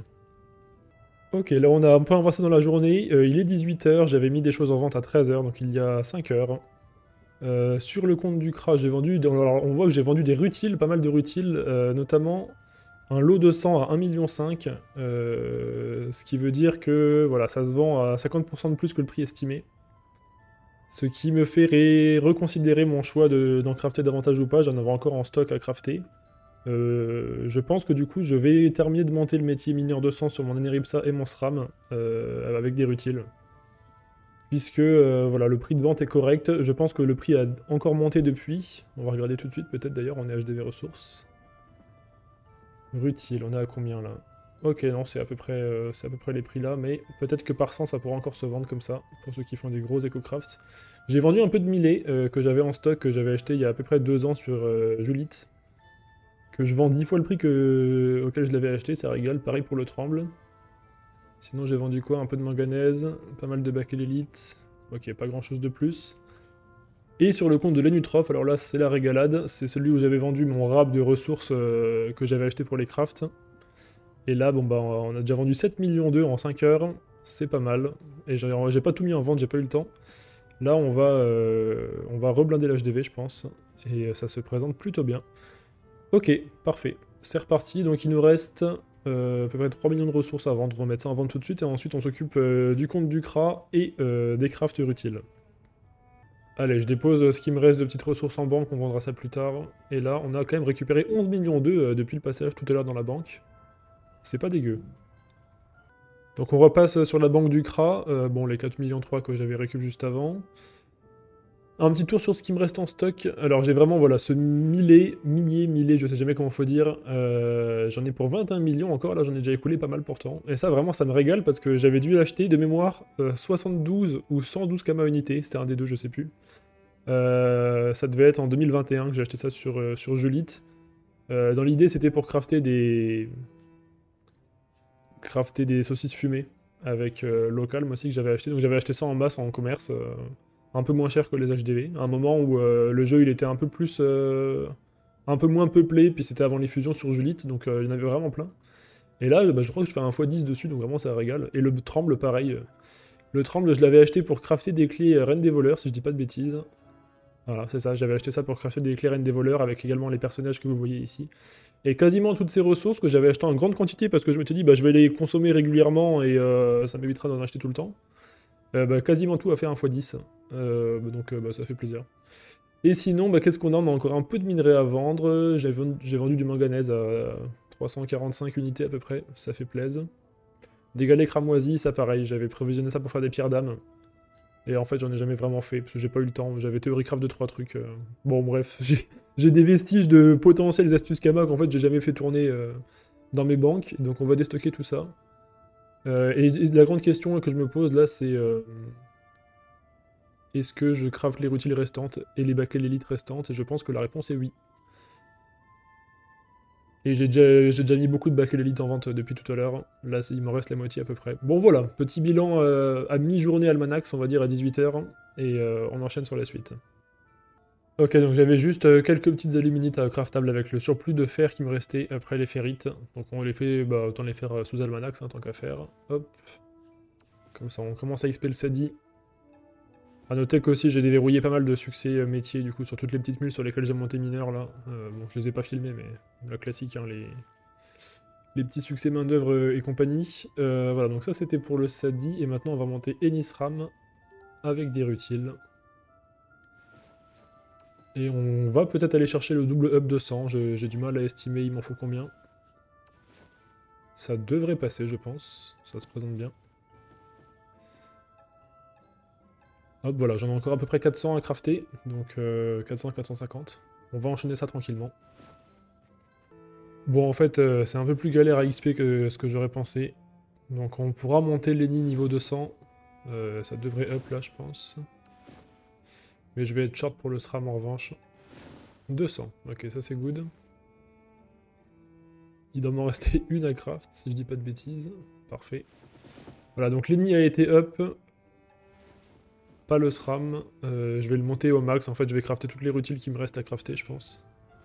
Ok, là on a un peu avancé dans la journée, euh, il est dix-huit heures, j'avais mis des choses en vente à treize heures, donc il y a cinq heures. Euh, sur le compte du Kra, j'ai vendu, alors on voit que j'ai vendu des rutiles, pas mal de rutiles, euh, notamment un lot de sang à un virgule cinq million, euh, ce qui veut dire que voilà, ça se vend à cinquante pour cent de plus que le prix estimé. Ce qui me fait ré reconsidérer mon choix d'en de, crafter davantage ou pas, j'en avais encore en stock à crafter. Euh, je pense que du coup je vais terminer de monter le métier mineur de sang sur mon Eneripsa et mon SRAM euh, avec des rutiles. Puisque euh, voilà, le prix de vente est correct, je pense que le prix a encore monté depuis. On va regarder tout de suite, peut-être d'ailleurs, on est H D V ressources. Rutile, on est à combien là? Ok, non, c'est à peu près, euh, c'est à peu près les prix là, mais peut-être que par cent ça pourra encore se vendre comme ça, pour ceux qui font des gros EcoCraft. J'ai vendu un peu de millet euh, que j'avais en stock, que j'avais acheté il y a à peu près deux ans sur euh, Julite, que je vends dix fois le prix que, auquel je l'avais acheté, ça régale, pareil pour le tremble. Sinon j'ai vendu quoi? Un peu de manganèse, pas mal de bakélélite, ok, pas grand chose de plus. Et sur le compte de l'Enutrof, alors là c'est la régalade, c'est celui où j'avais vendu mon rab de ressources euh, que j'avais acheté pour les crafts. Et là, bon bah, on a déjà vendu sept millions d'eux en cinq heures, c'est pas mal. Et j'ai pas tout mis en vente, j'ai pas eu le temps. Là, on va, euh, on va reblinder l'H D V, je pense, et ça se présente plutôt bien. Ok, parfait, c'est reparti, donc il nous reste euh, à peu près trois millions de ressources à vendre, on va mettre ça en vente tout de suite, et ensuite on s'occupe euh, du compte du Kra et euh, des crafts utiles. Allez, je dépose ce qui me reste de petites ressources en banque, on vendra ça plus tard. Et là, on a quand même récupéré onze millions d'eux euh, depuis le passage tout à l'heure dans la banque. C'est pas dégueu. Donc on repasse sur la banque du Kra, euh, bon les quatre millions trois que j'avais récup juste avant. Un petit tour sur ce qui me reste en stock. Alors j'ai vraiment voilà ce millet, millier, millet, je sais jamais comment faut dire. Euh, j'en ai pour vingt et un millions encore, là j'en ai déjà écoulé pas mal pourtant. Et ça vraiment ça me régale parce que j'avais dû acheter de mémoire euh, soixante-douze ou cent douze Kama unités, c'était un des deux je sais plus. Euh, ça devait être en deux mille vingt et un que j'ai acheté ça sur, euh, sur Julite. Euh, dans l'idée c'était pour crafter des... crafter des saucisses fumées avec euh, local moi aussi que j'avais acheté. Donc j'avais acheté ça en masse en commerce. Euh... un peu moins cher que les H D V, à un moment où euh, le jeu il était un peu plus... Euh, un peu moins peuplé, puis c'était avant les fusions sur Julite, donc euh, il y en avait vraiment plein. Et là, bah, je crois que je fais un fois dix dessus, donc vraiment ça régale. Et le Tremble, pareil. Le Tremble, je l'avais acheté pour crafter des clés Reine des Voleurs, si je dis pas de bêtises. Voilà, c'est ça, j'avais acheté ça pour crafter des clés Reine des Voleurs, avec également les personnages que vous voyez ici. Et quasiment toutes ces ressources que j'avais achetées en grande quantité, parce que je m'étais dit, bah, je vais les consommer régulièrement, et euh, ça m'évitera d'en acheter tout le temps. Euh, bah, quasiment tout a fait un fois dix, euh, donc euh, bah, ça fait plaisir. Et sinon, bah, qu'est-ce qu'on a? On a encore un peu de minerais à vendre, j'ai vendu, vendu du manganèse à trois cent quarante-cinq unités à peu près, ça fait plaisir. Des galets cramoisis, ça pareil, j'avais prévisionné ça pour faire des pierres d'âme. Et en fait j'en ai jamais vraiment fait, parce que j'ai pas eu le temps, j'avais théorie-craft de trois trucs. Euh... Bon bref, j'ai des vestiges de potentiels astuces Kama qu'en fait j'ai jamais fait tourner euh, dans mes banques, donc on va déstocker tout ça. Euh, et, et la grande question que je me pose là, c'est euh, est-ce que je craft les rutiles restantes et les bakélélite restantes? Et je pense que la réponse est oui. Et j'ai déjà, j'ai déjà mis beaucoup de bakélélite en vente depuis tout à l'heure. Là, il m'en reste la moitié à peu près. Bon voilà, petit bilan euh, à mi-journée Almanax, on va dire à dix-huit heures. Et euh, on enchaîne sur la suite. Ok, donc j'avais juste euh, quelques petites aluminites à craftable avec le surplus de fer qui me restait après les ferrites. Donc on les fait, bah autant les faire sous Almanax, hein, tant qu'à faire. Hop. Comme ça on commence à X P le Sadi. A noter qu'aussi j'ai déverrouillé pas mal de succès euh, métiers du coup sur toutes les petites mules sur lesquelles j'ai monté mineur là. Euh, bon je les ai pas filmés mais la classique hein, les... les petits succès main d'œuvre euh, et compagnie. Euh, voilà donc ça c'était pour le Sadi et maintenant on va monter Enisram avec des rutiles. Et on va peut-être aller chercher le double up deux cents, j'ai du mal à estimer il m'en faut combien. Ça devrait passer je pense, ça se présente bien. Hop, voilà, j'en ai encore à peu près quatre cents à crafter, donc euh, quatre cents à quatre cent cinquante. On va enchaîner ça tranquillement. Bon, en fait, euh, c'est un peu plus galère à X P que ce que j'aurais pensé. Donc on pourra monter Lenny niveau deux cents. Euh, ça devrait up là, je pense. Mais je vais être short pour le SRAM en revanche. deux cents, ok, ça c'est good. Il doit m'en rester une à craft, si je dis pas de bêtises. Parfait. Voilà, donc Lenny a été up. Pas le SRAM, euh, je vais le monter au max, en fait je vais crafter toutes les rutiles qui me restent à crafter je pense.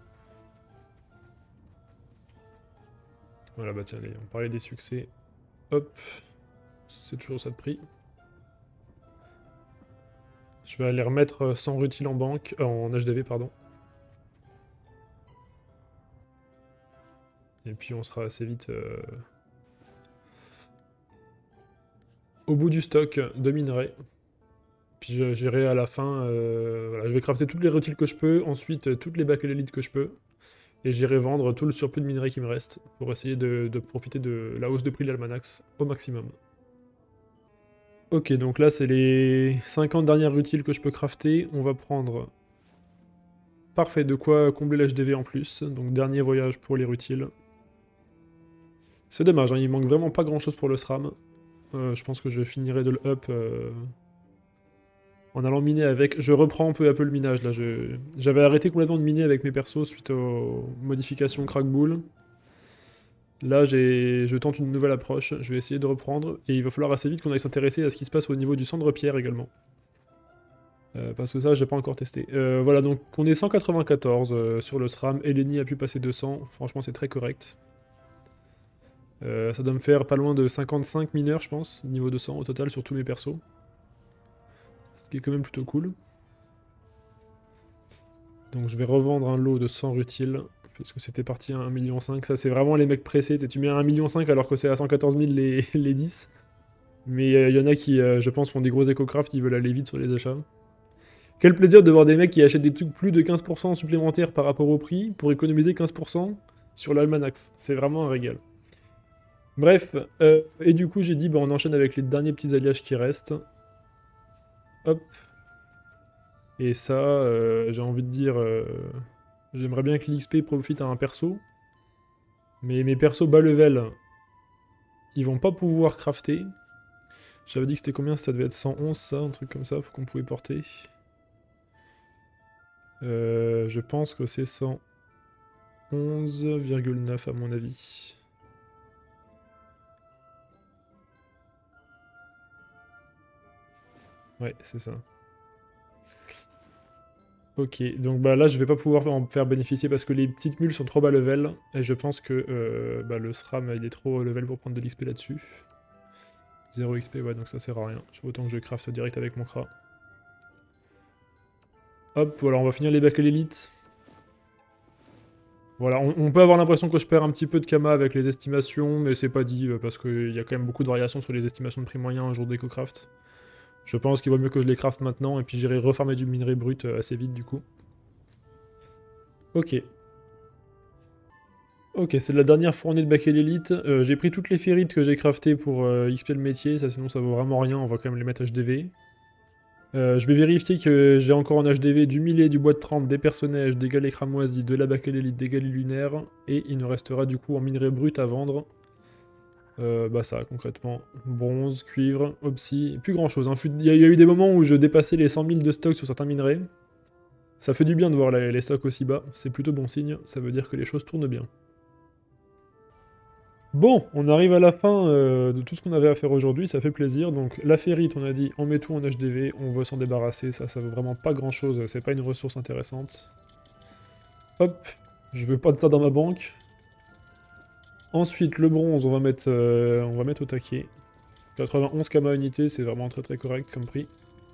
Voilà bah tiens allez, on parlait des succès. Hop, c'est toujours ça de prix. Je vais aller remettre cent rutiles en banque, euh, en H D V pardon. Et puis on sera assez vite euh, au bout du stock de minerais. Puis j'irai à la fin, euh, voilà, je vais crafter toutes les rutiles que je peux, ensuite euh, toutes les bakélélite que je peux, et j'irai vendre tout le surplus de minerais qui me reste, pour essayer de, de profiter de la hausse de prix de l'Almanax au maximum. Ok, donc là c'est les cinquante dernières rutiles que je peux crafter, on va prendre... Parfait, de quoi combler l'H D V en plus, donc dernier voyage pour les rutiles. C'est dommage, hein, il manque vraiment pas grand chose pour le SRAM. Euh, je pense que je finirai de le up... Euh... en allant miner avec. Je reprends peu à peu le minage, là. J'avais arrêté complètement de miner avec mes persos suite aux modifications Crackbull. Là, je tente une nouvelle approche. Je vais essayer de reprendre. Et il va falloir assez vite qu'on aille s'intéresser à ce qui se passe au niveau du cendre-pierre également. Euh, parce que ça, j'ai pas encore testé. Euh, voilà, donc on est cent quatre-vingt-quatorze euh, sur le SRAM. Eleni a pu passer deux cents. Franchement, c'est très correct. Euh, ça doit me faire pas loin de cinquante-cinq mineurs, je pense, niveau deux cents au total sur tous mes persos. Ce qui est quand même plutôt cool. Donc je vais revendre un lot de cent rutiles, puisque c'était parti à un million cinq. Ça c'est vraiment les mecs pressés, tu mets à un million cinq alors que c'est à cent quatorze mille les, les dix. Mais il euh, y en a qui, euh, je pense, font des gros éco-craft, qui veulent aller vite sur les achats. Quel plaisir de voir des mecs qui achètent des trucs plus de quinze pour cent supplémentaires par rapport au prix, pour économiser quinze pour cent sur l'Almanax. C'est vraiment un régal. Bref, euh, et du coup j'ai dit, bah, on enchaîne avec les derniers petits alliages qui restent. Hop. Et ça, euh, j'ai envie de dire... Euh, j'aimerais bien que l'X P profite à un perso. Mais mes persos bas level, ils vont pas pouvoir crafter. J'avais dit que c'était combien? Ça devait être cent onze, ça, un truc comme ça, qu'on pouvait porter. Euh, je pense que c'est cent onze virgule neuf à mon avis. Ouais, c'est ça. Ok, donc bah là je vais pas pouvoir en faire bénéficier parce que les petites mules sont trop bas level, et je pense que euh, bah, le SRAM il est trop level pour prendre de l'X P là-dessus. zéro X P, ouais, donc ça sert à rien. Autant que je craft direct avec mon Kra. Hop, voilà, on va finir les bacs à l'élite. Voilà, on, on peut avoir l'impression que je perds un petit peu de Kama avec les estimations, mais c'est pas dit, parce qu'il y a quand même beaucoup de variations sur les estimations de prix moyen un jour d'éco-craft. Je pense qu'il vaut mieux que je les craft maintenant, et puis j'irai refarmer du minerai brut assez vite du coup. Ok. Ok, c'est la dernière fournée de bac à l'élite. Euh, j'ai pris toutes les ferrites que j'ai craftées pour euh, X P le métier, ça sinon ça vaut vraiment rien, on va quand même les mettre H D V. Euh, je vais vérifier que j'ai encore en H D V du millet, du bois de trempe, des personnages, des galets cramoisis, de la bac à l'élite, des galets lunaires, et il nous restera du coup en minerai brut à vendre. Euh, bah ça, concrètement, bronze, cuivre, opsie, plus grand chose. Hein. Il y a eu des moments où je dépassais les cent mille de stock sur certains minerais. Ça fait du bien de voir les, les stocks aussi bas, c'est plutôt bon signe, ça veut dire que les choses tournent bien. Bon, on arrive à la fin euh, de tout ce qu'on avait à faire aujourd'hui, ça fait plaisir. Donc la ferrite, on a dit, on met tout en H D V, on veut s'en débarrasser, ça, ça veut vraiment pas grand chose, c'est pas une ressource intéressante. Hop, je veux pas de ça dans ma banque. Ensuite, le bronze, on va mettre, euh, on va mettre au taquet. quatre-vingt-onze Kama unité, c'est vraiment très très correct comme prix.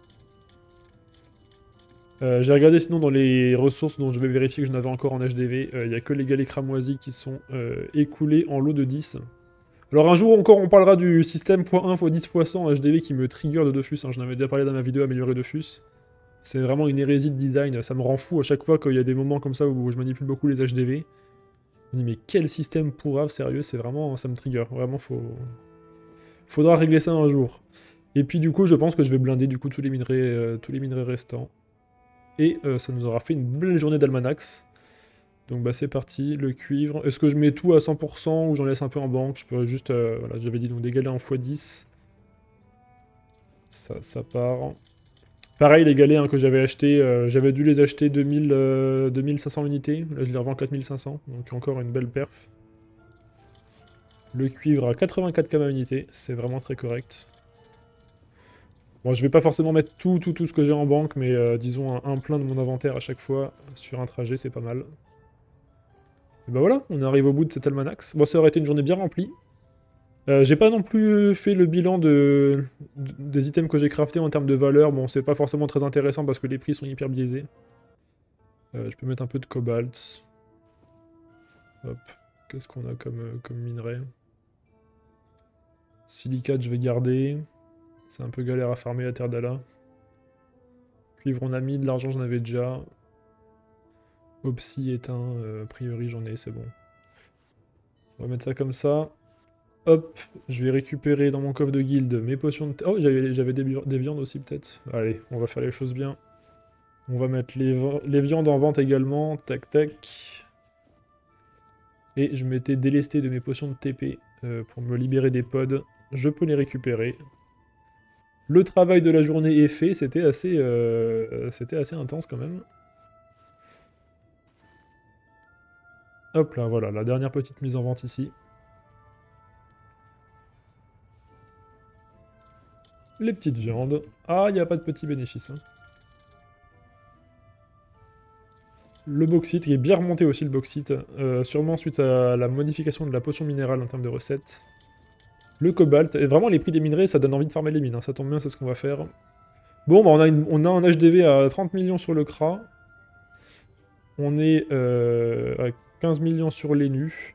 Euh, J'ai regardé sinon dans les ressources dont je vais vérifier que je n'avais encore en H D V, il euh, n'y a que les galets cramoisis qui sont euh, écoulés en lot de dix. Alors un jour encore on parlera du système x un, x dix, x cent H D V qui me trigger de Dofus, hein. J'en avais déjà parlé dans ma vidéo améliorer Dofus. C'est vraiment une hérésie de design, ça me rend fou à chaque fois qu'il y a des moments comme ça où je manipule beaucoup les H D V. Je me dis mais quel système pourrave, sérieux, c'est vraiment, ça me trigger, vraiment faut... Faudra régler ça un jour. Et puis du coup je pense que je vais blinder du coup tous les minerais, euh, tous les minerais restants. Et euh, ça nous aura fait une belle journée d'Almanax. Donc bah c'est parti, le cuivre. Est-ce que je mets tout à cent pour cent ou j'en laisse un peu en banque? Je pourrais juste, euh, voilà, j'avais dit donc des galets en fois dix. Ça, ça part. Pareil les galets hein, que j'avais achetés, euh, j'avais dû les acheter deux mille, euh, deux mille cinq cents unités. Là je les revends quatre mille cinq cents, donc encore une belle perf. Le cuivre à quatre-vingt-quatre Kama unités, c'est vraiment très correct. Bon, je vais pas forcément mettre tout, tout, tout ce que j'ai en banque, mais euh, disons un, un plein de mon inventaire à chaque fois sur un trajet, c'est pas mal. Et bah voilà, on arrive au bout de cet almanax. Bon, ça aurait été une journée bien remplie. Euh, j'ai pas non plus fait le bilan de, de- des items que j'ai craftés en termes de valeur. Bon, c'est pas forcément très intéressant parce que les prix sont hyper biaisés. Euh, je peux mettre un peu de cobalt. Hop, qu'est-ce qu'on a comme, euh, comme minerai? Silicate, je vais garder. C'est un peu galère à farmer à Terre d'Ala. Cuivre, on a mis. De l'argent, j'en avais déjà. Opsie éteint. Euh, a priori, j'en ai, c'est bon. On va mettre ça comme ça. Hop, je vais récupérer dans mon coffre de guilde mes potions de... Oh, j'avais des, des viandes aussi peut-être. Allez, on va faire les choses bien. On va mettre les, les viandes en vente également. Tac, tac. Et je m'étais délesté de mes potions de T P euh, pour me libérer des pods. Je peux les récupérer. Le travail de la journée est fait. C'était assez, euh, c'était assez intense quand même. Hop là, voilà, la dernière petite mise en vente ici. Les petites viandes. Ah, il n'y a pas de petits bénéfices. Hein. Le bauxite, qui est bien remonté aussi le bauxite, euh, sûrement suite à la modification de la potion minérale en termes de recettes. Le cobalt, et vraiment les prix des minerais, ça donne envie de farmer les mines, hein. Ça tombe bien, c'est ce qu'on va faire. Bon, bah on a, une, on a un H D V à trente millions sur le Kra. On est euh, à quinze millions sur les nus.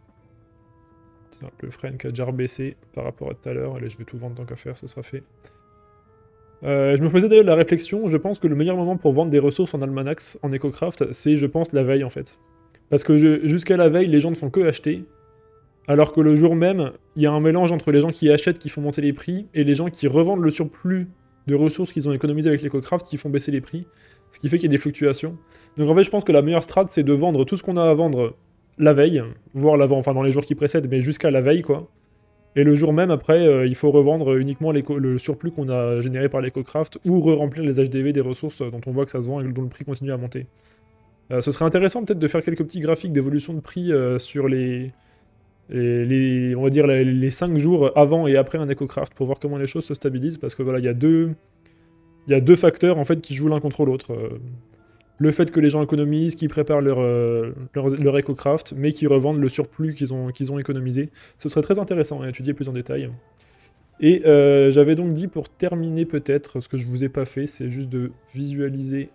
Le frein qui a déjà rebaissé par rapport à tout à l'heure. Allez, je vais tout vendre tant qu'à faire, ce sera fait. Euh, je me faisais d'ailleurs la réflexion, je pense que le meilleur moment pour vendre des ressources en Almanax, en EcoCraft, c'est, je pense, la veille, en fait. Parce que jusqu'à la veille, les gens ne font que acheter, alors que le jour même, il y a un mélange entre les gens qui achètent, qui font monter les prix, et les gens qui revendent le surplus de ressources qu'ils ont économisées avec l'EcoCraft qui font baisser les prix, ce qui fait qu'il y a des fluctuations. Donc en fait, je pense que la meilleure strat, c'est de vendre tout ce qu'on a à vendre la veille, voire l'avant, enfin dans les jours qui précèdent, mais jusqu'à la veille, quoi. Et le jour même, après, euh, il faut revendre uniquement le surplus qu'on a généré par l'EcoCraft ou re-remplir les H D V des ressources dont on voit que ça se vend et dont le prix continue à monter. Euh, ce serait intéressant peut-être de faire quelques petits graphiques d'évolution de prix euh, sur les, les, les, on va dire les, les cinq jours avant et après un EcoCraft pour voir comment les choses se stabilisent, parce que voilà, il y a deux, il y a deux facteurs en fait qui jouent l'un contre l'autre. Euh, le fait que les gens économisent, qu'ils préparent leur, euh, leur, leur EcoCraft, mais qu'ils revendent le surplus qu'ils ont, qu'ils ont économisé. Ce serait très intéressant à étudier plus en détail. Et euh, j'avais donc dit pour terminer peut-être, ce que je vous ai pas fait, c'est juste de visualiser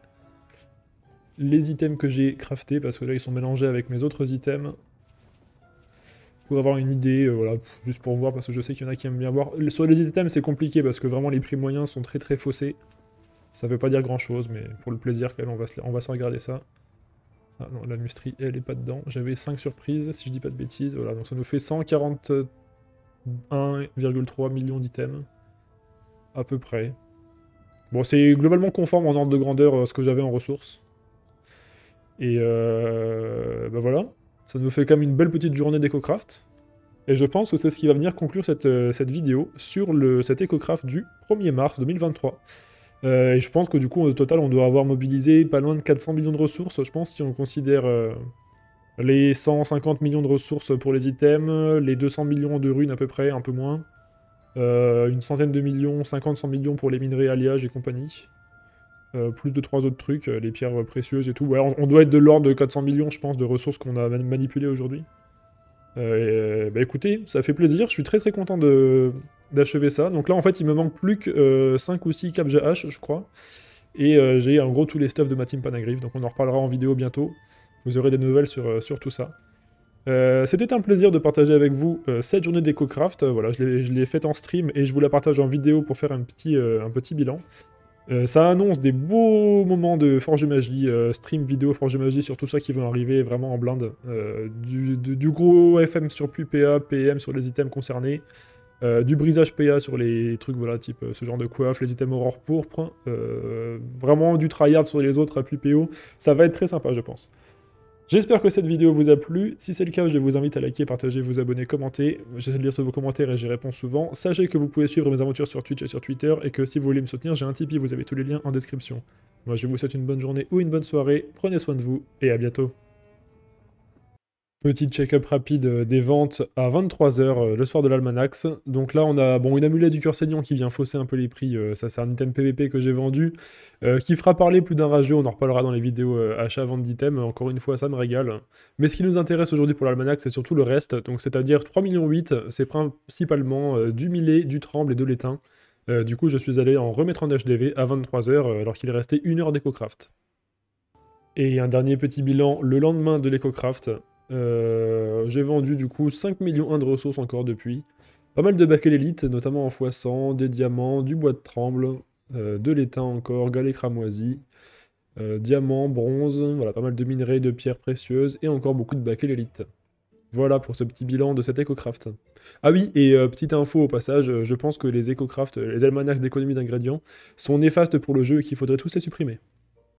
les items que j'ai craftés, parce que là ils sont mélangés avec mes autres items. Pour avoir une idée, euh, voilà, juste pour voir, parce que je sais qu'il y en a qui aiment bien voir. Sur les items c'est compliqué, parce que vraiment les prix moyens sont très très faussés. Ça veut pas dire grand chose, mais pour le plaisir quand même, on va se, on va se regarder ça. Ah non, la mustrie, elle est pas dedans. J'avais cinq surprises, si je dis pas de bêtises. Voilà, donc ça nous fait cent quarante-un virgule trois millions d'items. À peu près. Bon, c'est globalement conforme en ordre de grandeur à ce que j'avais en ressources. Et euh, bah voilà. Ça nous fait quand même une belle petite journée d'EcoCraft. Et je pense que c'est ce qui va venir conclure cette, cette vidéo sur le, cet EcoCraft du premier mars deux mille vingt-trois. Euh, et je pense que du coup, au total, on doit avoir mobilisé pas loin de quatre cents millions de ressources, je pense, si on considère euh, les cent cinquante millions de ressources pour les items, les deux cents millions de runes à peu près, un peu moins, euh, une centaine de millions, cinquante à cent millions pour les minerais, alliages et compagnie, euh, plus de trois autres trucs, les pierres précieuses et tout. Ouais, on, on doit être de l'ordre de quatre cents millions, je pense, de ressources qu'on a man manipulées aujourd'hui. Euh, et, bah écoutez, ça fait plaisir, je suis très très content de... d'achever ça. Donc là, en fait, il me manque plus que euh, cinq ou six Capja H, je crois. Et euh, j'ai en gros tous les stuffs de ma team Panagriff, donc on en reparlera en vidéo bientôt. Vous aurez des nouvelles sur, euh, sur tout ça. Euh, C'était un plaisir de partager avec vous euh, cette journée d'EcoCraft. Euh, voilà, je l'ai faite en stream et je vous la partage en vidéo pour faire un petit, euh, un petit bilan. Euh, ça annonce des beaux moments de Forge Magie, euh, stream vidéo Forge Magie sur tout ça qui vont arriver vraiment en blinde. Euh, du, du, du gros F M surplus P A, P M sur les items concernés. Euh, du brisage P A sur les trucs, voilà, type euh, ce genre de coiffe, les items aurore pourpre, euh, vraiment du tryhard sur les autres à plus P O, ça va être très sympa je pense. J'espère que cette vidéo vous a plu, si c'est le cas je vous invite à liker, partager, vous abonner, commenter, j'essaie de lire tous vos commentaires et j'y réponds souvent. Sachez que vous pouvez suivre mes aventures sur Twitch et sur Twitter, et que si vous voulez me soutenir, j'ai un Tipeee, vous avez tous les liens en description. Moi je vous souhaite une bonne journée ou une bonne soirée, prenez soin de vous, et à bientôt. Petit check-up rapide euh, des ventes à vingt-trois heures euh, le soir de l'Almanax. Donc là, on a bon, une amulette du cœur saignant qui vient fausser un peu les prix. Euh, ça, c'est un item P V P que j'ai vendu, euh, qui fera parler plus d'un rageux. On en reparlera dans les vidéos euh, achat-vente d'items. Encore une fois, ça me régale. Mais ce qui nous intéresse aujourd'hui pour l'Almanax, c'est surtout le reste. Donc c'est-à-dire trois virgule huit millions, c'est principalement euh, du millet, du tremble et de l'étain. Euh, du coup, je suis allé en remettre en H D V à vingt-trois heures, euh, alors qu'il restait une heure d'EcoCraft. Et un dernier petit bilan le lendemain de l'EcoCraft. Euh, j'ai vendu du coup cinq millions un de ressources encore depuis. Pas mal de bacs élite, notamment en fois cent, des diamants, du bois de tremble, euh, de l'étain encore, galets cramoisis, euh, diamants, bronze, voilà, pas mal de minerais, de pierres précieuses, et encore beaucoup de bacs élite. Voilà pour ce petit bilan de cet EcoCraft. Ah oui, et euh, petite info au passage, je pense que les EcoCraft, les almanachs d'économie d'ingrédients, sont néfastes pour le jeu et qu'il faudrait tous les supprimer.